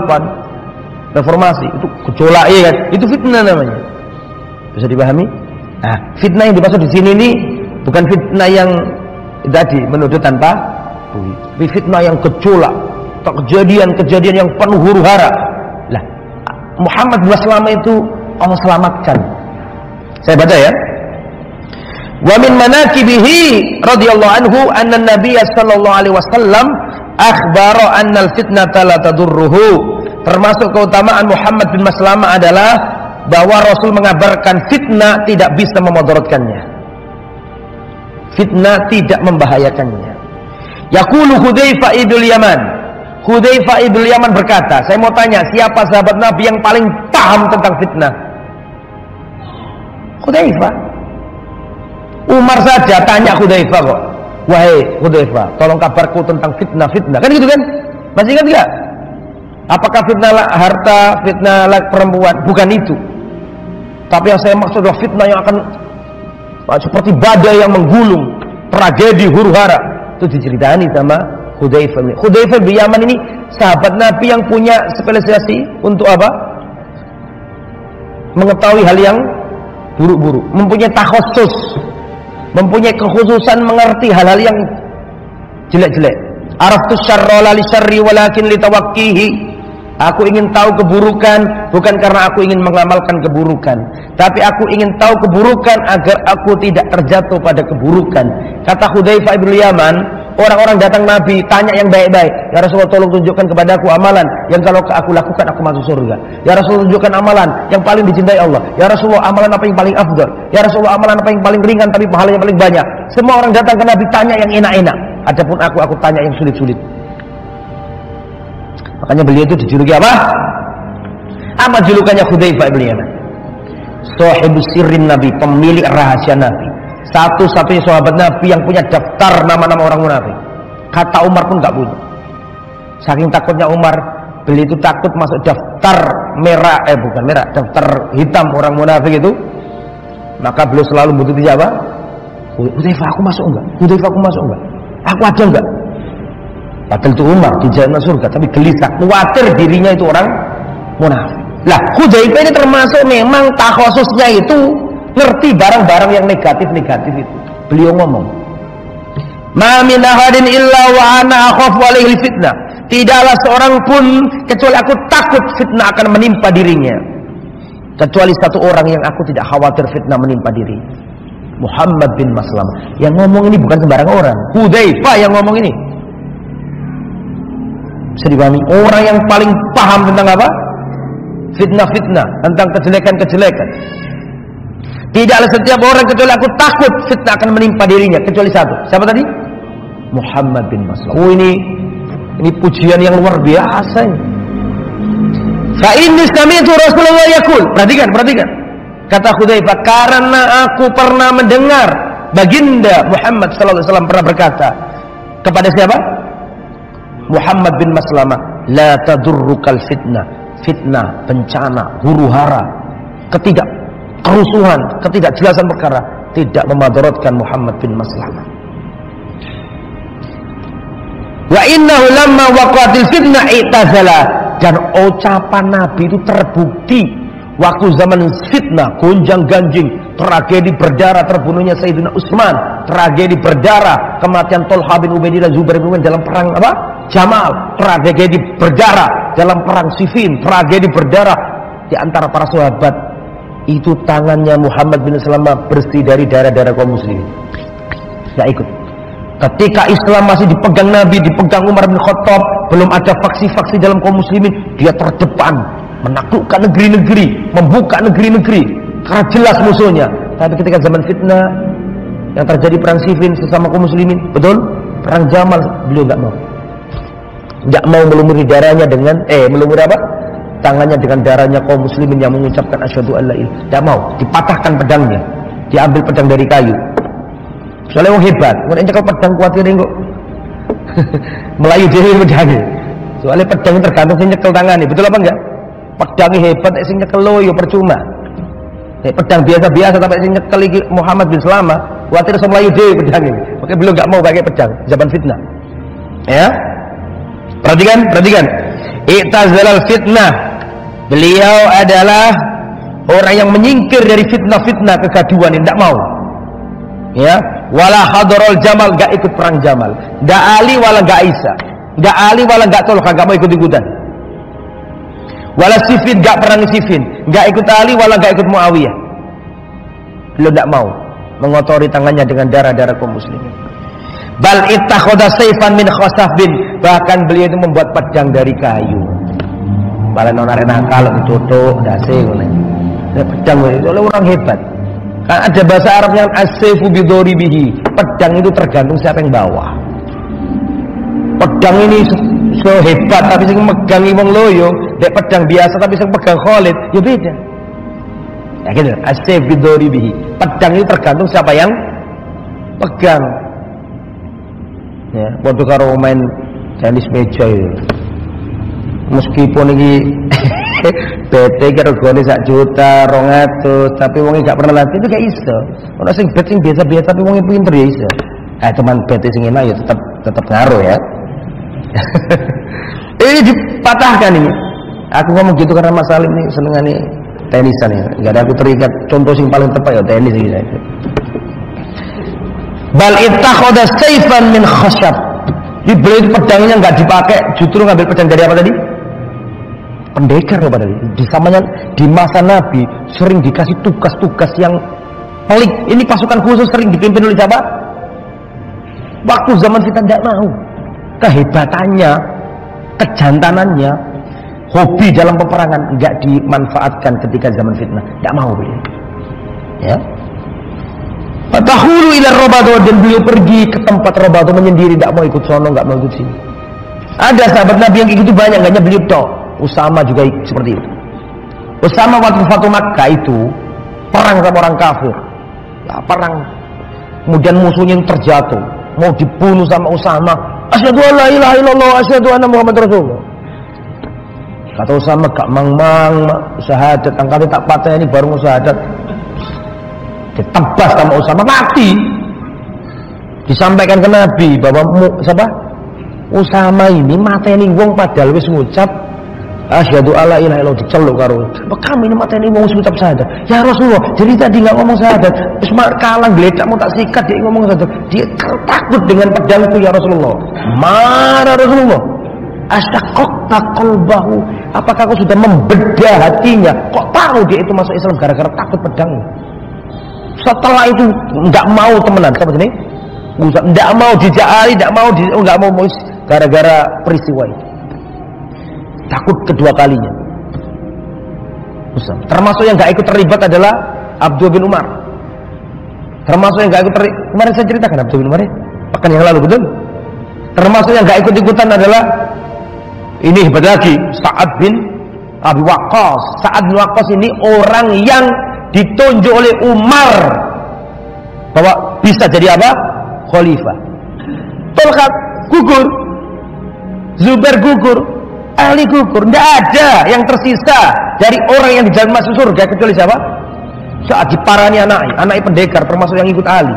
98 reformasi, itu gejolak ya kan? Itu fitnah namanya. Bisa dipahami? Nah, fitnah yang dimaksud di sini ini bukan fitnah yang tadi menuduh tanpa bukti, tapi fitnah yang gejolak, kejadian-kejadian yang penuh huru-hara. Lah, Muhammad bin Maslamah itu Allah selamatkan. Saya baca ya. Wa min manaqibihi radhiyallahu anhu anna an-nabiy sallallahu alaihi wasallam akhbara anna al-fitnata la tadurruhu. Termasuk keutamaan Muhammad bin Maslamah adalah bahwa Rasul mengabarkan fitnah tidak bisa memudaratkannya. Fitnah tidak membahayakannya. Yaqulu Hudzaifah ibn Yaman. Hudzaifah ibn Yaman berkata, saya mau tanya, siapa sahabat Nabi yang paling paham tentang fitnah? Hudzaifah. Umar saja tanya Hudzaifah kok, wahai Hudzaifah, tolong kabarku tentang fitnah-fitnah. Kan gitu kan? Masih ingat enggak? Apakah fitnah harta, fitnah perempuan? Bukan itu. Tapi yang saya maksud adalah fitnah yang akan seperti badai yang menggulung, tragedi huru-hara. Itu diceritani sama Hudzaifah. Hudzaifah bin Yaman ini sahabat Nabi yang punya spesialisasi untuk apa? Mengetahui hal yang buruk-buruk, mempunyai takhusus, mempunyai kekhususan mengerti hal-hal yang jelek-jelek. Araftu syarra la li syarri walakin li tawaqqihi. Aku ingin tahu keburukan bukan karena aku ingin mengamalkan keburukan, tapi aku ingin tahu keburukan agar aku tidak terjatuh pada keburukan. Kata Hudzaifah bin Yaman, orang-orang datang Nabi tanya yang baik-baik, ya Rasulullah tolong tunjukkan kepadaku amalan yang kalau aku lakukan aku masuk surga. Ya Rasulullah tunjukkan amalan yang paling dicintai Allah. Ya Rasulullah amalan apa yang paling afdal. Ya Rasulullah amalan apa yang paling ringan tapi pahalanya paling banyak. Semua orang datang ke Nabi tanya yang enak-enak. Adapun aku tanya yang sulit-sulit. Makanya beliau itu dijuluki apa? Apa julukannya Hudzaifah bin Yaman? Shahibus sirrin Nabi, pemilik rahasia Nabi. Satu-satunya sahabat Nabi yang punya daftar nama-nama orang munafik. Kata Umar pun gak punya. Saking takutnya Umar, beliau itu takut masuk daftar merah, bukan merah, daftar hitam orang munafik itu. Maka beliau selalu butuh siapa? Hudzaifah aku masuk enggak? Hudzaifah aku masuk enggak? Aku ada enggak? Padahal itu Umar di jalan surga, tapi gelisah, khawatir dirinya itu orang munafik. Lah, Hudzaifah ini termasuk memang takhususnya itu ngerti barang-barang yang negatif-negatif itu. Beliau ngomong, "Ma min ahadin illa wa ana akhafu alaihi fitnah." Tidaklah seorang pun kecuali aku takut fitnah akan menimpa dirinya. Kecuali satu orang yang aku tidak khawatir fitnah menimpa diri. Muhammad bin Maslamah. Yang ngomong ini bukan sembarang orang. Hudzaifah yang ngomong ini. Bisa dipahami? Orang yang paling paham tentang apa? Fitnah-fitnah, tentang kejelekan-kejelekan. Tidaklah setiap orang kecuali aku takut fitnah akan menimpa dirinya, kecuali satu. Siapa tadi? Muhammad bin Maslamah. Oh, ini pujian yang luar biasa ini. Fa inni sami'tu Rasulullah yaqul. Perhatikan. Kata Hudzaifah, karena aku pernah mendengar baginda Muhammad sallallahu alaihi wasallam pernah berkata kepada siapa? Muhammad bin Maslamah, la tadurrukal fitnah, bencana, huru-hara, kerusuhan, ketidakjelasan perkara tidak memadaratkan Muhammad bin Maslamah. Wa innahu lamma waqatil fitnah i'tazala. Dan ucapan Nabi itu terbukti waktu zaman fitnah, gonjang-ganjing, tragedi berdarah terbunuhnya Sayyidina Utsman, tragedi berdarah kematian Thalhah bin Ubaidillah Zubair bin dalam perang apa? Jamal, tragedi berdarah dalam perang Siffin, tragedi berdarah di antara para sahabat. Itu tangannya Muhammad bin Maslamah bersih dari darah-darah kaum muslimin. Tidak ikut. Ketika Islam masih dipegang Nabi, dipegang Umar bin Khattab, belum ada faksi-faksi dalam kaum muslimin, dia terdepan menaklukkan negeri-negeri, membuka negeri-negeri karena jelas musuhnya. Tapi ketika zaman fitnah yang terjadi perang Siffin sesama kaum muslimin, betul? Perang Jamal, beliau enggak mau melumuri darahnya dengan melumuri apa? Tangannya dengan darahnya kaum muslimin yang mengucapkan asyhadu alla ilaha illallah. Enggak mau, dipatahkan pedangnya. Diambil pedang dari kayu. Soalnya orang hebat, orang nyekel pedang kuatir kok. Melayu dhewe pedangnya. Soalnya pedang tergantung sing nyekel tangane, betul apa enggak? Pedangnya hebat, sing nyekel lo ya percuma. Pedang biasa-biasa tapi sing nyekel iki Muhammad bin Maslamah, kuatir iso melayu dhewe pedangnya. Makanya beliau enggak mau pakai pedang zaman fitnah. Ya? Perhatikan. I'tazalal fitnah. Beliau adalah orang yang menyingkir dari fitnah-fitnah kegaduhan, tidak mau. Ya, wala hadarul Jamal, enggak ikut perang Jamal. Enggak Ali wala enggak Isa. Enggak Ali wala enggak Thalhah, enggak mau ikut-ikutan. Wala Siffin, enggak perang Siffin. Enggak ikut Ali wala enggak ikut Muawiyah. Beliau enggak mau mengotori tangannya dengan darah-darah kaum muslimin. Bal ittakhadha sayfan min khasafin, bahkan beliau itu membuat pedang dari kayu. Balen orang nakal ditutuk dase ngene. Pedang itu oleh orang hebat. Kan ada bahasa Arabnya as-sayfu bidharibihi. Pedang itu tergantung siapa yang bawa. Pedang ini sehebat tapi sing megang wong loyo, nek pedang biasa tapi sing pegang Khalid, ya beda. Ya gitu, as-sayfu bidharibihi. Pedang itu tergantung siapa yang pegang. Ya, waktu karo main tenis meja itu. Meskipun ini PT regane 1 juta 200, tapi wong gak pernah latih itu gak iso. Ono sing bet sing biasa-biasa tapi wong pinter ya iso. Teman PT sing enak ya tetap ngaruh ya. Ini dipatahkan ini. Aku ngomong gitu karena Mas Salim ini senengane tenisan ya. Enggak ada aku terikat. Contoh sing paling tepat ya tenis iki. Bal ittakhadha sayfan min khashab. Dibeli pedangnya enggak dipakai, justru ngambil pedang dari apa tadi? Pendekar apa tadi? Di masa Nabi sering dikasih tugas-tugas yang pelik. Ini pasukan khusus sering dipimpin oleh siapa? Waktu zaman kita tidak mau. Kehebatannya, kejantanannya, hobi dalam peperangan enggak dimanfaatkan ketika zaman fitnah. Tidak mau beliau. Ya. Fatahulu ila Rabado, dan beliau pergi ke tempat Rabado menyendiri, tidak mau ikut sono, enggak mau ikut sini. Ada sahabat Nabi yang kayak gitu banyak, enggaknya beliau tok. Usama juga seperti itu. Usama waktu Fatu Makkah itu perang sama orang kafir. Ya, perang. Kemudian musuhnya yang terjatuh, mau dibunuh sama Usama. Asyhadu an la ilaha illallah, asyhadu anna Muhammad Rasulullah. Kata Usama, gak mang-mang syahadat, angkatnya tak patah ini baru syahadat. Ditebas sama Usama, mati. Disampaikan ke Nabi bahwa Usama ini mateni wong padahal wis ngucap asyhadu alla ilaha illallah, diceluk karo. Kamu ini mateni wong wis ngucap syahadat. Ya Rasulullah, jadi tadi enggak ngomong syahadat. Wis kalah geledak mau tak sikat dia ngomong syahadat. Dia takut dengan pedangku ya Rasulullah. Marah Rasulullah. Asyaqaqta qalbahu. Apakah kau sudah membedah hatinya? Kok tahu dia itu masuk Islam gara-gara takut pedangmu? Setelah itu enggak mau temenan sama sini. Enggak mau dijari, enggak mau gara-gara peristiwa itu. Takut kedua kalinya. Termasuk yang enggak ikut terlibat adalah Abdul bin Umar. Termasuk yang enggak ikut terlibat, kemarin saya ceritakan Abdul bin Umar ya? Pekan yang lalu, betul? Termasuk yang enggak ikut-ikutan adalah ini hebat lagi, Sa'ad bin Abi Waqqas. Sa'ad bin Waqqas ini orang yang ditunjuk oleh Umar bahwa bisa jadi apa? Khalifah. Tolha gugur, Zubair gugur, Ali gugur. Tidak ada yang tersisa dari orang yang dijamin masuk surga kecuali siapa? Saat diparani anaknya pendekar, termasuk yang ikut Ali.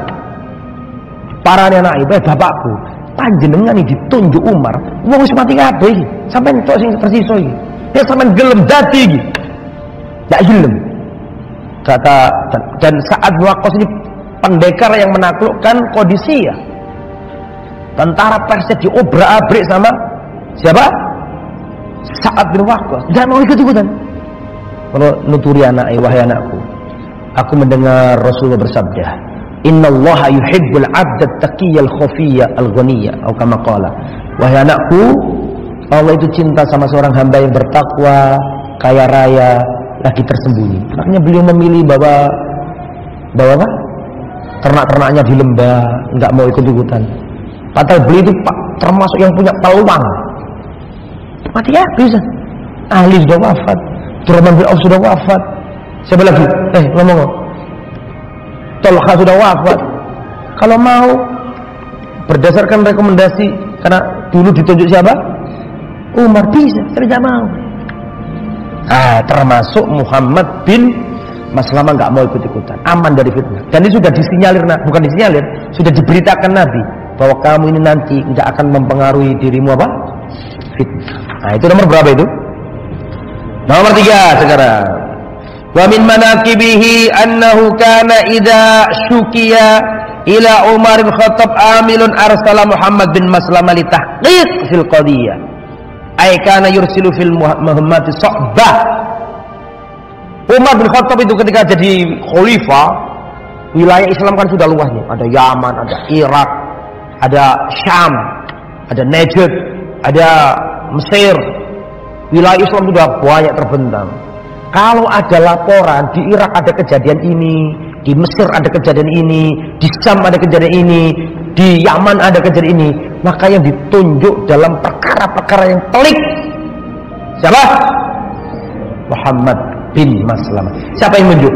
Parani anaknya, bapakku, panjenengan ini ditunjuk Umar, wong wis mati kabeh iki. Sampeyan tok sing tersisa iki. Ya sampeyan gelem dadi iki. Ndak gelem. Kata dan Sa'ad bin Waqqas ini pendekar yang menaklukkan Qadisiyah. Tentara Persia diobrak-abrik sama siapa? Sa'ad bin Waqqas. Jangan mau ikut-ikutan. Kalau nuturi anaknya, wahai anakku, aku mendengar Rasulullah bersabda, innallaha yuhibbul 'abda at-taqiyyal khafiyya al-ghaniyya, atau kama qala. Wahai anakku, Allah itu cinta sama seorang hamba yang bertakwa, kaya raya, lagi tersembunyi. Makanya beliau memilih bawa apa? Ternak-ternaknya di lembah, enggak mau ikut-ikutan. Padahal beliau itu termasuk yang punya peluang. Mati ya bisa. Ali sudah wafat, Abdurrahman bin Auf sudah wafat. Siapa lagi? Ngomong. Tolha sudah wafat. Kalau mau berdasarkan rekomendasi, karena dulu ditunjuk siapa? Umar, bisa, tapi tidak mau. Termasuk Muhammad bin Maslamah nggak mau ikut-ikutan, aman dari fitnah. Dan ini sudah disinyalir, bukan disinyalir, sudah diberitakan Nabi bahwa kamu ini nanti nggak akan mempengaruhi dirimu apa? Fitnah. Itu nomor berapa itu? Nomor 3 sekarang. Wa min manaqibihi annahu kana idza syukiya ila Umar bin Khattab amilun arsala Muhammad bin Maslamah li tahqiq fil qadiyah. Ay kana yursilu fil muhammati sa'bah. Umar bin Khattab itu ketika jadi khalifah, wilayah Islam kan sudah luasnya. Ada Yaman, ada Irak, ada Syam, ada Najd, ada Mesir. Wilayah Islam sudah banyak terbentang. Kalau ada laporan di Irak ada kejadian ini, di Mesir ada kejadian ini, di Syam ada kejadian ini, di Yaman ada kejadian ini, maka yang ditunjuk dalam perkara-perkara yang pelik siapa? Muhammad bin Maslamah. Siapa yang menunjuk?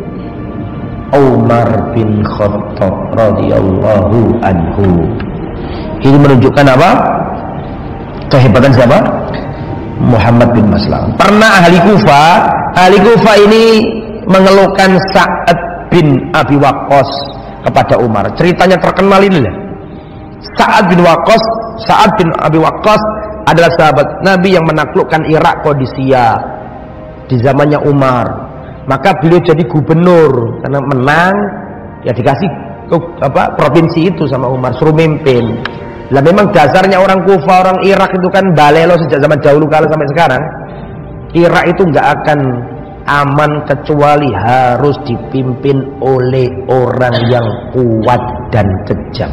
Umar bin Khattab radhiyallahu anhu. Ini menunjukkan apa? Kehebatan siapa? Muhammad bin Maslamah. Pernah ahli Kufa ini mengeluhkan Sa'ad bin Abi Waqqas kepada Umar. Ceritanya terkenal ini lah. Sa'ad bin Abi Waqqas adalah sahabat Nabi yang menaklukkan Irak Qadisiyah di zamannya Umar. Maka beliau jadi gubernur karena menang, ya dikasih provinsi itu sama Umar, suruh mimpin. Lah memang dasarnya orang Kufa, orang Irak itu kan balelo sejak zaman dahulu kala sampai sekarang. Irak itu nggak akan aman kecuali harus dipimpin oleh orang yang kuat dan kejam.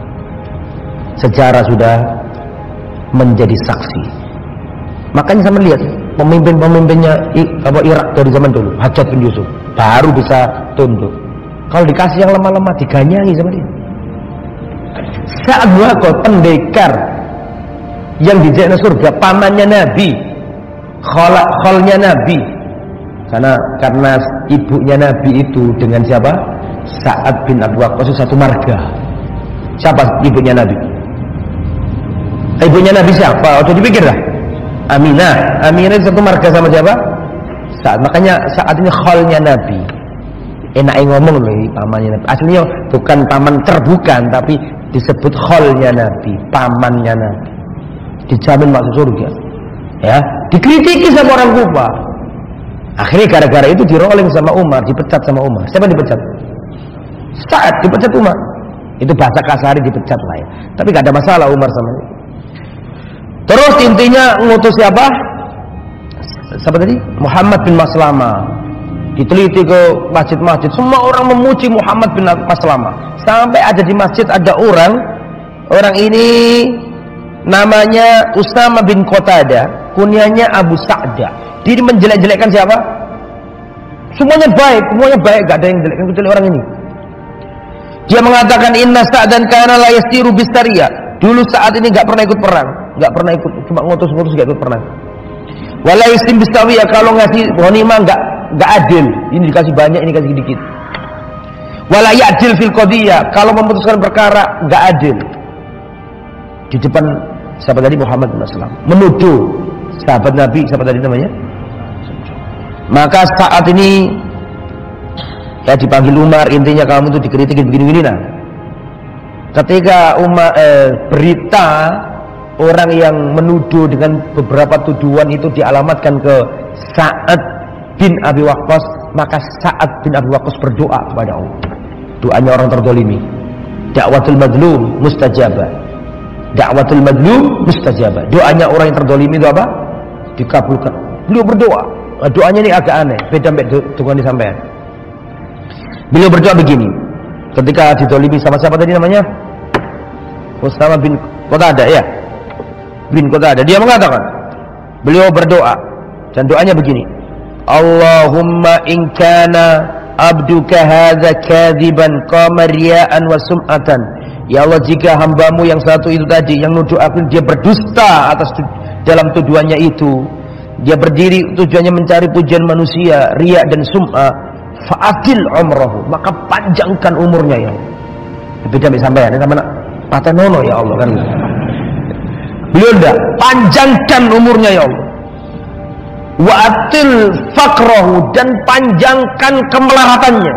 Sejarah sudah menjadi saksi. Makanya sama lihat pemimpin-pemimpinnya Irak dari zaman dulu, Hajjaj bin Yusuf baru bisa tunduk. Kalau dikasih yang lemah-lemah diganyangi sama dia. Sa'ad bin Waqqas pendekar yang dijadikan surga, pamannya Nabi, khalnya Nabi. Karena ibunya Nabi itu dengan siapa? Sa'ad bin Abi Waqqas itu satu marga. Siapa ibunya Nabi? Ibunya Nabi siapa? Udah dipikir dah. Aminah itu satu marga sama siapa? Sa'ad. Makanya Sa'ad ini khalnya Nabi. Enak ngomong loh pamannya Nabi. Aslinya bukan paman terbukan, tapi disebut khalnya Nabi, pamannya Nabi. Dijamin masuk surga. Ya, dikritiki sama orang Kufa. Akhirnya gara-gara itu dirolling sama Umar, dipecat sama Umar. Siapa dipecat? Sa'ad dipecat Umar. Itu bahasa kasar, dipecat lah ya. Tapi gak ada masalah Umar sama ini. Terus intinya ngutus siapa? Siapa tadi? Muhammad bin Maslamah. Diteliti ke masjid-masjid, semua orang memuji Muhammad bin Maslamah. Sampai ada di masjid ada orang ini namanya Usama bin Qatada, kunyahnya Abu Sa'da. Dia menjelek-jelekkan siapa? Semuanya baik, gak ada yang jelekkan kecuali orang ini. Dia mengatakan inna Sa'dan kana la yastiru bisariya. Dulu saat ini gak pernah ikut perang, cuma ngutus-ngutus gak ikut perang. Wala yastim bisawiya, kalau ngasih ghanimah gak adil. Ini dikasih banyak, ini dikasih sedikit. Wala ya'dil fil qadiyah, kalau memutuskan perkara gak adil. Di depan sahabat tadi Muhammad bin Maslamah menuduh sahabat Nabi, siapa tadi namanya? Maka saat ini ya dipanggil Umar, intinya kamu itu dikritik begini-begini nah. Ketika berita orang yang menuduh dengan beberapa tuduhan itu dialamatkan ke Sa'ad bin Abi Waqqas, maka Sa'ad bin Abi Waqqas berdoa kepada Allah. Doanya orang terdolimi. Da'watul madlum mustajabah. Da'watul madlum mustajabah. Doanya orang yang terdolimi itu apa? Dikabulkan. Beliau berdoa. Doanya ini agak aneh, beda dengan disampaikan. Beliau berdoa begini. Ketika didolimi sama siapa tadi namanya? Usama bin Qatada ya. Bin Qatada. Dia mengatakan, beliau berdoa dan doanya begini. Allahumma in kana abduka hadza kadziban qama riya'an wa sum'atan. Ya Allah, jika hambamu yang satu itu tadi yang nuduh aku, dia berdusta atas dalam tuduhannya itu, dia berdiri tujuannya mencari pujian manusia, riya dan sum'ah, fa'atil umrahu, maka panjangkan umurnya ya Allah. Beda sampai ya, sama patah nono ya Allah kan. Beliau enggak, panjangkan umurnya ya Allah. Wa'atil faqrahu, dan panjangkan kemelahatannya.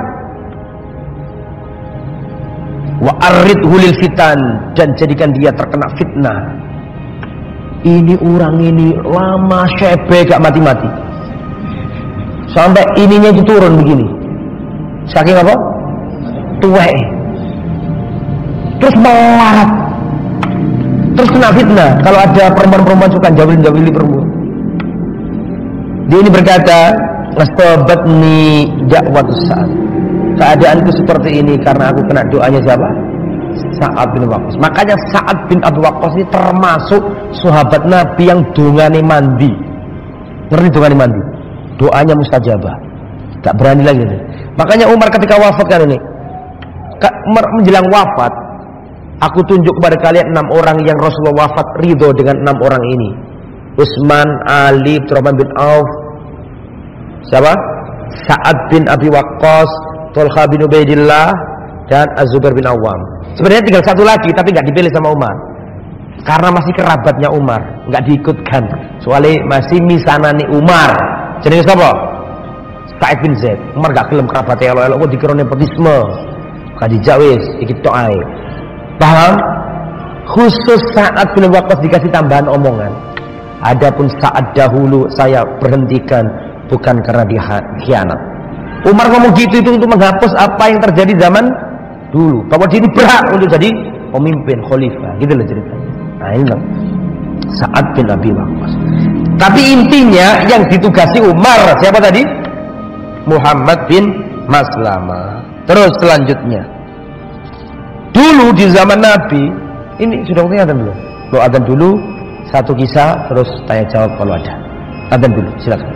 Wa'arridhu lil fitan, dan jadikan dia terkena fitnah. Ini orang ini lama syebe gak mati-mati. Sampai ininya itu turun begini. Saking apa? Tuwek. Terus melarat. Terus kena fitnah. Kalau ada perempuan-perempuan suka jawili perempuan. Dia ini berkata, "Nastabatni da'watus Sa'ad." Keadaanku seperti ini karena aku kena doanya siapa? Sa'ad bin Waqqas. Makanya Sa'ad bin Abi Waqqas ini termasuk sahabat Nabi yang dongane mandi. Ngerti dongane mandi? Doanya mustajabah. Gak berani lagi. Makanya Umar ketika wafat kan ini, menjelang wafat, aku tunjuk kepada kalian 6 orang yang Rasulullah wafat ridho dengan 6 orang ini. Utsman, Ali, Abdurrahman bin Auf, siapa? Sa'ad bin Abi Waqqas, Thalha bin Ubaidillah, dan Az-Zubair bin Awam. Sebenarnya tinggal satu lagi, tapi nggak dipilih sama Umar. karena masih kerabatnya Umar, nggak diikutkan. Soalnya masih misanani Umar. Jenenge sapa? Sa'id bin Zaid. Umar gak gelem kerabatnya elok-elok kok dikira nepotisme. Khadijah wis iki tok ae. Paham? Khusus Sa'ad bin Waqqas dikasih tambahan omongan. Adapun saat dahulu saya berhentikan bukan karena dia khianat. Umar ngomong gitu itu untuk menghapus apa yang terjadi zaman dulu, bahwa dia ini berhak untuk jadi pemimpin khalifah, gitu loh ceritanya. Nah ini loh Sa'ad bin Abi Waqqas. Tapi intinya yang ditugasi Umar siapa tadi? Muhammad bin Maslamah. Terus selanjutnya, dulu di zaman Nabi ini sudah waktunya adzan belum? Lo adzan dulu, satu kisah terus tanya jawab kalau ada. Adzan dulu, silakan.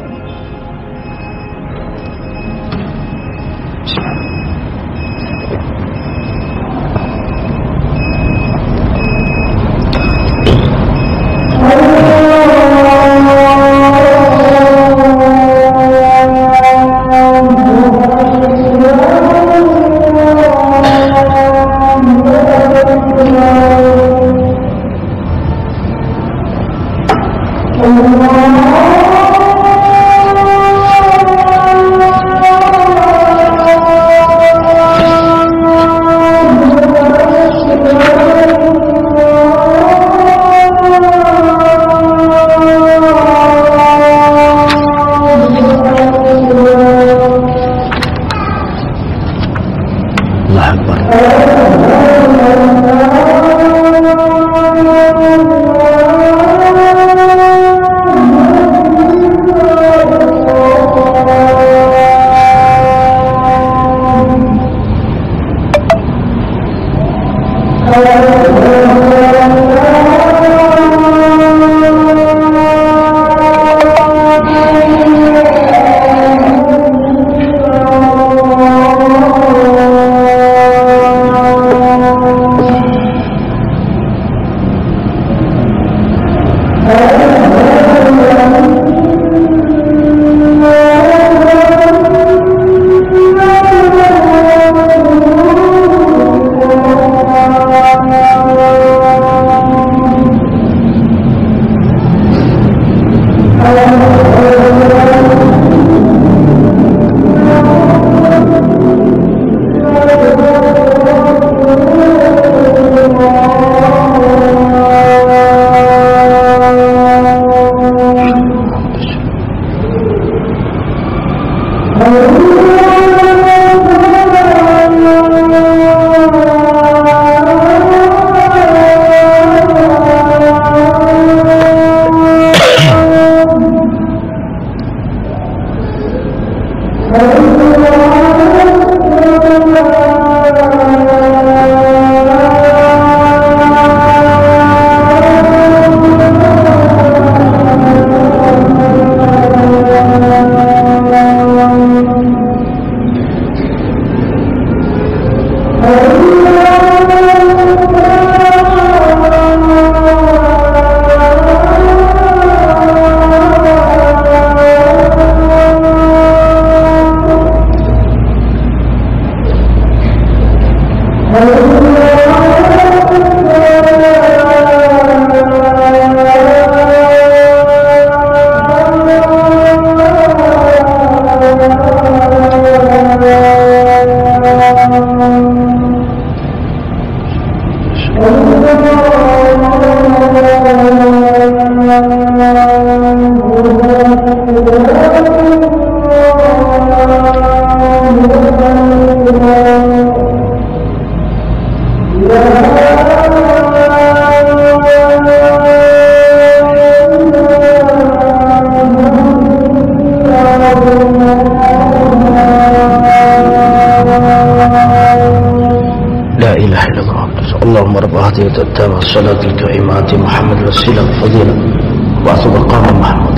الصلاة الكريمات محمد وسيلة فضيلة وأتو مقام محمود.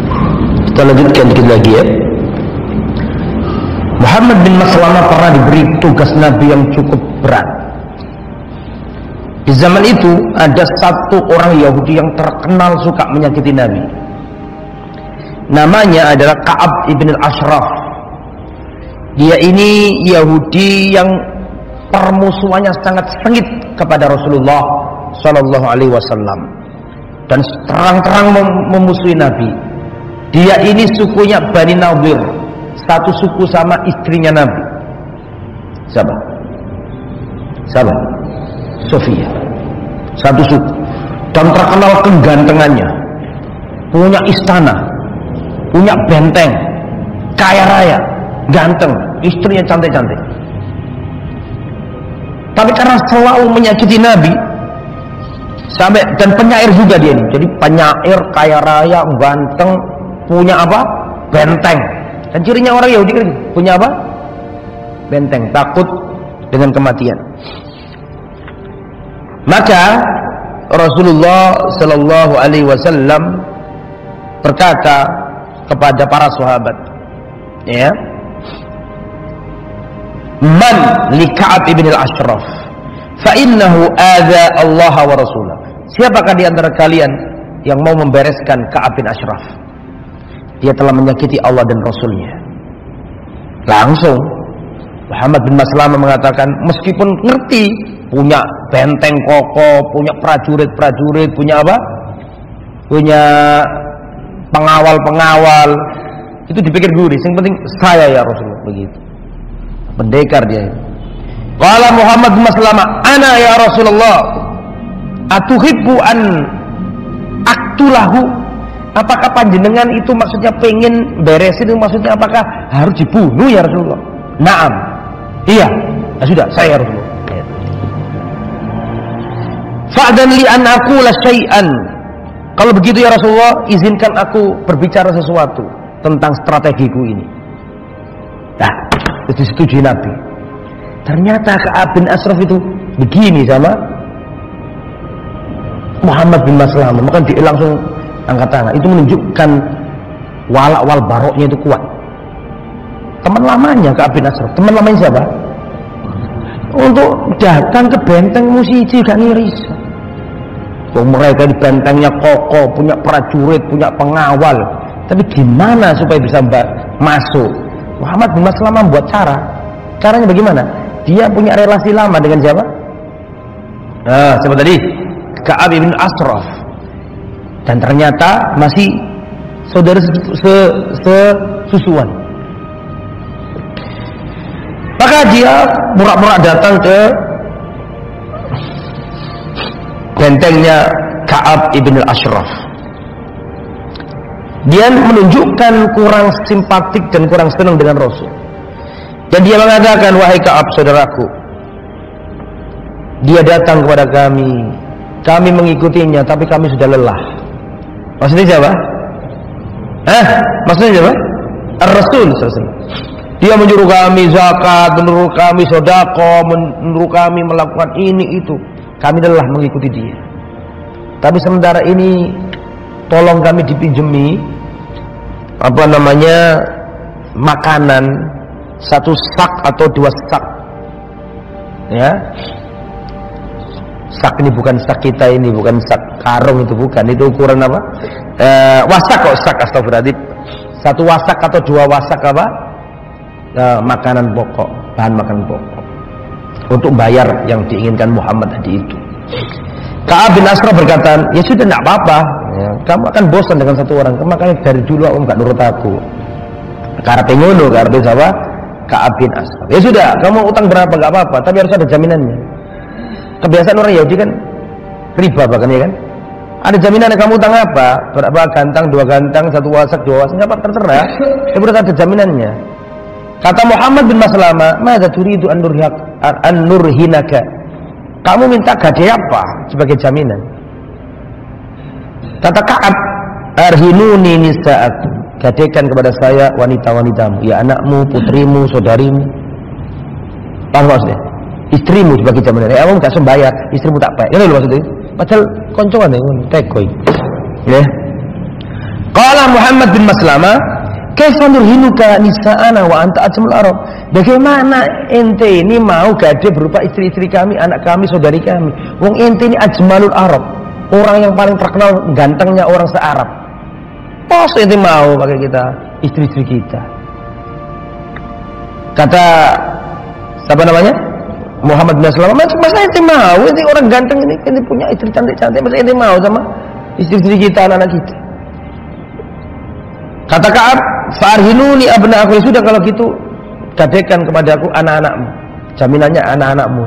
Kita lanjutkan dikit lagi ya. Muhammad bin Maslamah pernah diberi tugas Nabi yang cukup berat. Di zaman itu ada satu orang Yahudi yang terkenal suka menyakiti Nabi. Namanya adalah Ka'ab ibn al-Ashraf. Dia ini Yahudi yang permusuhannya sangat sengit kepada Rasulullah Sallallahu Alaihi Wasallam dan terang-terang memusuhi Nabi. Dia ini sukunya Bani Nadir, satu suku sama istrinya Nabi. Siapa? Sofia. Satu suku. Dan terkenal kegantengannya, punya istana, punya benteng, kaya raya, ganteng, istrinya cantik-cantik. Tapi karena selalu menyakiti Nabi, sampai dan penyair juga dia ini. Jadi penyair, kaya raya, ganteng, punya apa? Benteng. Dan cirinya orang Yahudi kan punya apa? Benteng, takut dengan kematian. Maka Rasulullah Sallallahu Alaihi Wasallam berkata kepada para sahabat, ya, man li Ka'ab ibn al-Ashraf fa innahu adza Allah wa rasulah. Siapakah di antara kalian yang mau membereskan Ka'ab bin Ashraf? Dia telah menyakiti Allah dan Rasulnya. Langsung Muhammad bin Maslamah mengatakan, meskipun ngerti punya benteng kokoh, punya prajurit-prajurit, punya apa? Punya pengawal-pengawal, itu dipikir dulu, yang penting saya ya Rasulullah, begitu. Pendekar dia. Qala Muhammad bin Maslamah, ana ya Rasulullah, atuhibbu an aktulahu? Apakah panjenengan itu maksudnya pengen beresin, itu maksudnya apakah harus dibunuh ya Rasulullah? Naam. Iya. Ya sudah, saya ya Rasulullah. Fa'dan li an aqula syai'an. Kalau begitu ya Rasulullah, izinkan aku berbicara sesuatu tentang strategiku ini. Nah, itu disetujui Nabi. Ternyata Ka'ab bin Ashraf itu begini sama Muhammad bin Maslamah, maka dia langsung angkat tangan. Itu menunjukkan walak wal baroknya itu kuat. Teman lamanya Ka'ab bin Ashraf, teman lamanya siapa? Untuk datang ke benteng musisi gak ngiris. Mereka di bentengnya kokoh, punya prajurit, punya pengawal. Tapi gimana supaya bisa masuk? Muhammad bin Maslamah membuat cara. Caranya bagaimana? Dia punya relasi lama dengan siapa? Siapa tadi? Ka'ab bin Ashraf. Dan ternyata masih saudara sesusuan. Maka dia pura-pura datang ke bentengnya Ka'ab ibn al-Ashraf. Dia menunjukkan kurang simpatik dan kurang senang dengan Rasul. Dan dia mengatakan, wahai Ka'ab saudaraku, dia datang kepada kami mengikutinya, tapi kami sudah lelah. Maksudnya siapa? Maksudnya siapa? Ar-Rasul SAW. Dia menyuruh kami zakat, menyuruh kami sedekah, menyuruh kami melakukan ini itu. Kami lelah mengikuti dia. Tapi sementara ini tolong kami dipinjemi makanan, satu sak atau 2 sak. Ya. Sak ini bukan sak kita ini, bukan sak karung itu, bukan. Itu ukuran apa? Wasak kok, sak, astagfirullahaladzim. 1 wasak atau 2 wasak apa? Makanan pokok, bahan makanan pokok untuk bayar yang diinginkan Muhammad tadi itu. Ka'ab bin Ashraf berkata, ya sudah, tidak apa-apa ya, kamu akan bosan dengan satu orang, makanya dari dulu aku nggak nurut aku. Karepe ngono, karepe siapa? Ka'ab bin Ashraf. Ya sudah, kamu utang berapa nggak apa-apa, tapi harus ada jaminannya. Kebiasaan orang Yahudi kan riba bahkan, ya kan? Ada jaminannya. Kamu utang apa? Berapa gantang, 2 gantang, 1 wasak, 2 wasak, nggak apa, terserah. Tapi harus ada jaminannya. Kata Muhammad bin Maslamah, "Madza turidu an nurhinaka?" Kamu minta gadai apa sebagai jaminan? Kata Ka'ab, "Arhinuni nisa'akum." Gadaikan kepada saya wanita-wanitamu, ya anakmu, putrimu, saudarimu. Apa maksudnya? Istrimu sebagai jaminan. Ya, kamu enggak sembayar, istrimu tak baik. Ini loh maksudnya. Padahal koncoan ya, tekoi. Ya. Qala Muhammad bin Maslamah, kaifa nurhinuka nisa'ana wa anta ajmul Arab? Bagaimana ente ini mau gade berupa istri-istri kami, anak kami, saudari kami? Wong ente ini ajmalul Arab, orang yang paling terkenal gantengnya orang se-Arab. Pos ente mau pakai kita, istri-istri kita? Kata siapa namanya? Muhammad bin Maslamah, masa ente mau? Ini orang ganteng ini punya istri cantik-cantik, masa ente mau sama istri-istri kita, anak-anak kita? Kata Ka'ab, farhinuni abna aku, sudah kalau gitu gadekan kepadaku anak-anakmu, jaminannya anak-anakmu.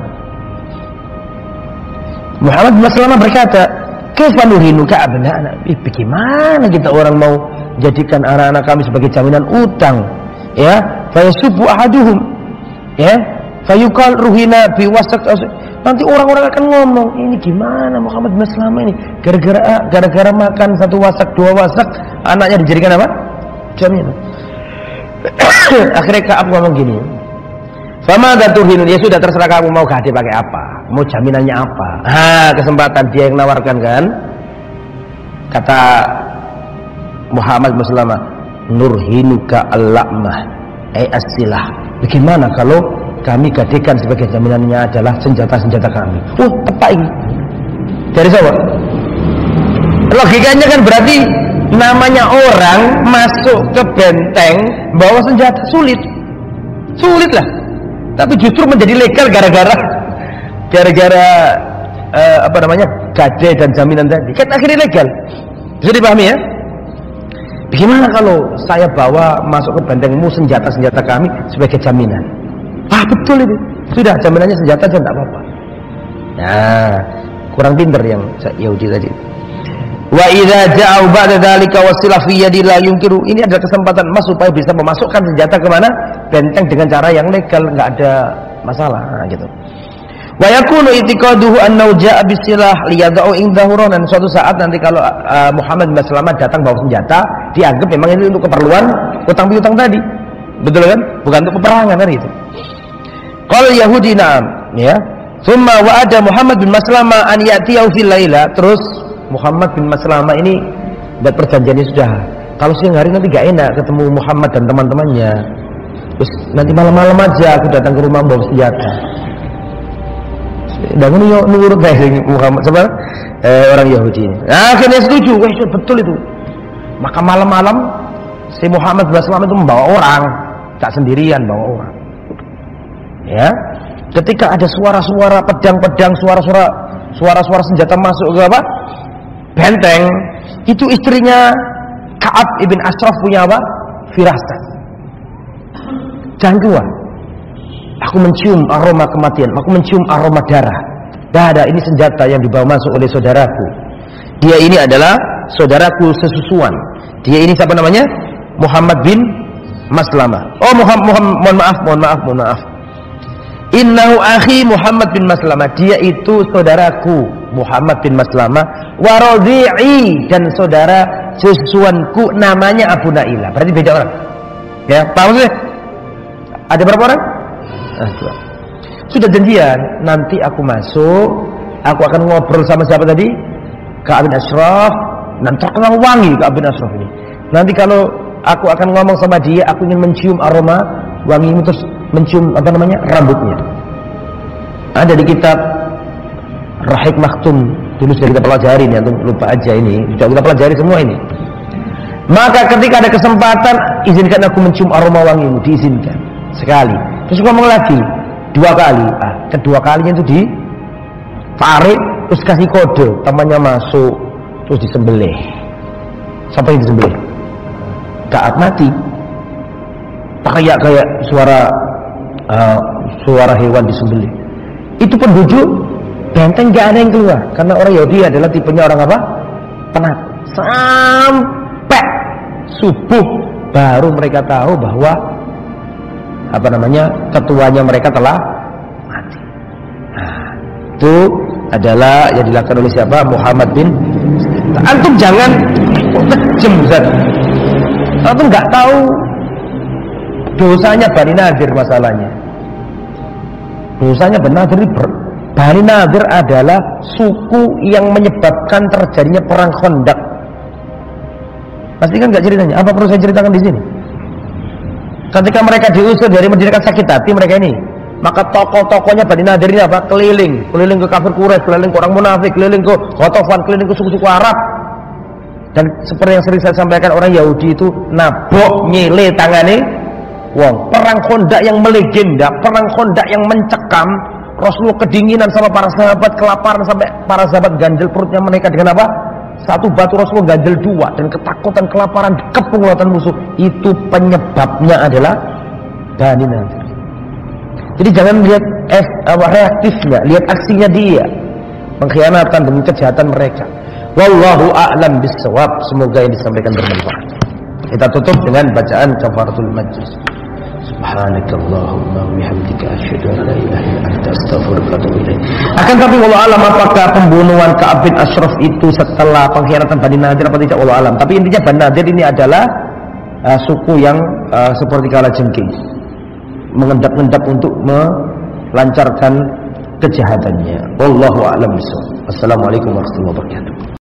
Muhammad bin Maslamah berkata, kaifa nuhinuka abna? Bagaimana kita orang mau jadikan anak-anak kami sebagai jaminan utang? Ya, fayasubu ahaduhum, ya, fayuqal ruhina biwasak. Nanti orang-orang akan ngomong, ini gimana Muhammad bin Maslamah ini? Gara-gara makan satu wasak, dua wasak, anaknya dijadikan apa? Jaminan. Akhirnya Ka'ab ngomong gini, fama datuhinun, ya sudah terserah kamu mau gade pakai apa, mau jaminannya apa. Kesempatan dia yang nawarkan kan. Kata Muhammad bin Maslamah, nurhinuka al-la'mah as-silah. Bagaimana kalau kami gadekan sebagai jaminannya adalah senjata-senjata kami? Tepat ini. Dari siapa? Logikanya kan berarti namanya orang masuk ke benteng bawa senjata sulit lah. Tapi justru menjadi legal gara-gara apa namanya, gade dan jaminan tadi. Kan akhirnya legal. Bisa dipahami ya? Bagaimana kalau saya bawa masuk ke bentengmu senjata-senjata kami sebagai jaminan? Betul itu. Sudah, jaminannya senjata saja, tidak apa-apa. Nah, kurang pintar yang Yahudi tadi. Wa idza ja'u ba'da dzalika wasilah fi yadi la yunkiru. Ini adalah kesempatan emas supaya bisa memasukkan senjata ke mana? Benteng dengan cara yang legal, enggak ada masalah, gitu. Wa yakunu itiqaduhu annahu ja'a bisilah liyad'u indahu, dan suatu saat nanti kalau Muhammad bin Maslamah datang bawa senjata, dianggap memang ini untuk keperluan utang piutang tadi. Betul kan? Bukan untuk peperangan kan itu. Qala Yahudi na'am, ya. Tsumma wa'ada Muhammad bin Maslamah an ya'tiyahu fil laila. Terus Muhammad bin Maslamah ini buat perjanjiannya sudah. Kalau siang hari nanti gak enak ketemu Muhammad dan teman-temannya. Terus nanti malam-malam aja aku datang ke rumah bawa senjata. Dan ini nurut Muhammad sama orang Yahudi ini. Nah, akhirnya setuju. Betul itu. Maka malam-malam si Muhammad bin Maslamah itu membawa orang, tak sendirian, bawa orang. Ya, ketika ada suara-suara pedang-pedang, suara-suara senjata masuk ke apa? Benteng, itu istrinya Ka'ab ibn Ashraf punya apa? Firasat. Jangan keluar. Aku mencium aroma kematian, aku mencium aroma darah. Ada ini senjata yang dibawa masuk oleh saudaraku. Dia ini adalah saudaraku sesusuan. Dia ini siapa namanya? Muhammad bin Maslamah. Mohon maaf. Innahu akhi Muhammad bin Maslamah. Dia itu saudaraku Muhammad bin Maslamah. Wa radhi'i, dan saudara sesusuanku namanya Abu Nailah. Berarti beda orang. Ya, paham sih? Ada berapa orang? Sudah janjian, nanti aku masuk, aku akan ngobrol sama siapa tadi? Ka'ab bin Ashraf. Nanti terkenal wangi Ka'ab bin Ashraf ini. Nanti kalau aku akan ngomong sama dia, aku ingin mencium aroma wangi, terus mencium apa namanya, rambutnya. Ada di kitab Rahik Maktum, dulu sudah kita pelajari nih, lupa aja ini, sudah kita pelajari semua ini. Maka ketika ada kesempatan, izinkan aku mencium aroma wangimu, diizinkan sekali. Terus ngomong lagi 2 kali. Kedua kalinya itu ditarik, terus kasih kode, temannya masuk, terus disembelih. Sampai disembelih, Ka'ab mati. Kayak suara hewan disembelih. Itu penduduk benteng gak ada yang keluar, karena orang Yahudi adalah tipenya orang apa? Penakut. Sampai subuh baru mereka tahu bahwa apa namanya, ketuanya mereka telah mati. Itu adalah yang dilakukan oleh siapa? Muhammad bin. Antum jangan kejem, Ustaz. Antum nggak tahu dosanya Bani Nadir. Masalahnya dosanya Bani Nadir adalah suku yang menyebabkan terjadinya perang Khandaq. Pasti kan nggak ceritanya. Apa perlu saya ceritakan di sini? Ketika mereka diusir dari Madinah, sakit hati mereka ini. Maka tokoh-tokohnya Bani Nadir ini apa? Keliling ke kafir Quraisy, keliling ke orang munafik, keliling ke Ghatafan, keliling ke suku-suku Arab. Dan seperti yang sering saya sampaikan, orang Yahudi itu nabok nyile tangane wong. Perang Khandaq yang melegenda, perang Khandaq yang mencekam, Rasulullah kedinginan sama para sahabat, kelaparan sampai para sahabat ganjel perutnya mereka dengan apa? Satu batu Rasulullah ganjel dua, dan ketakutan, kelaparan, kepung lautan musuh. Itu penyebabnya adalah Bani Nadir. Jadi jangan lihat reaktifnya, lihat aksinya dia, pengkhianatan demi kejahatan mereka. Wallahu a'lam bissawab. Semoga yang disampaikan bermanfaat. Kita tutup dengan bacaan kafaratul majlis. Subhanakallahumma wa bihamdika asyhadu an la ilaha illa anta astaghfiruka wa atubu ilaik. Akan tapi wallahu alam apakah pembunuhan Ka'ab bin Ashraf itu setelah pengkhianatan Bani Nadir apa tidak, wallahu alam. Tapi intinya Bani Nadir ini adalah suku yang seperti kalajengking, mengendap-endap untuk melancarkan kejahatannya. Wallahu a'lam bishawab. Assalamualaikum warahmatullahi wabarakatuh.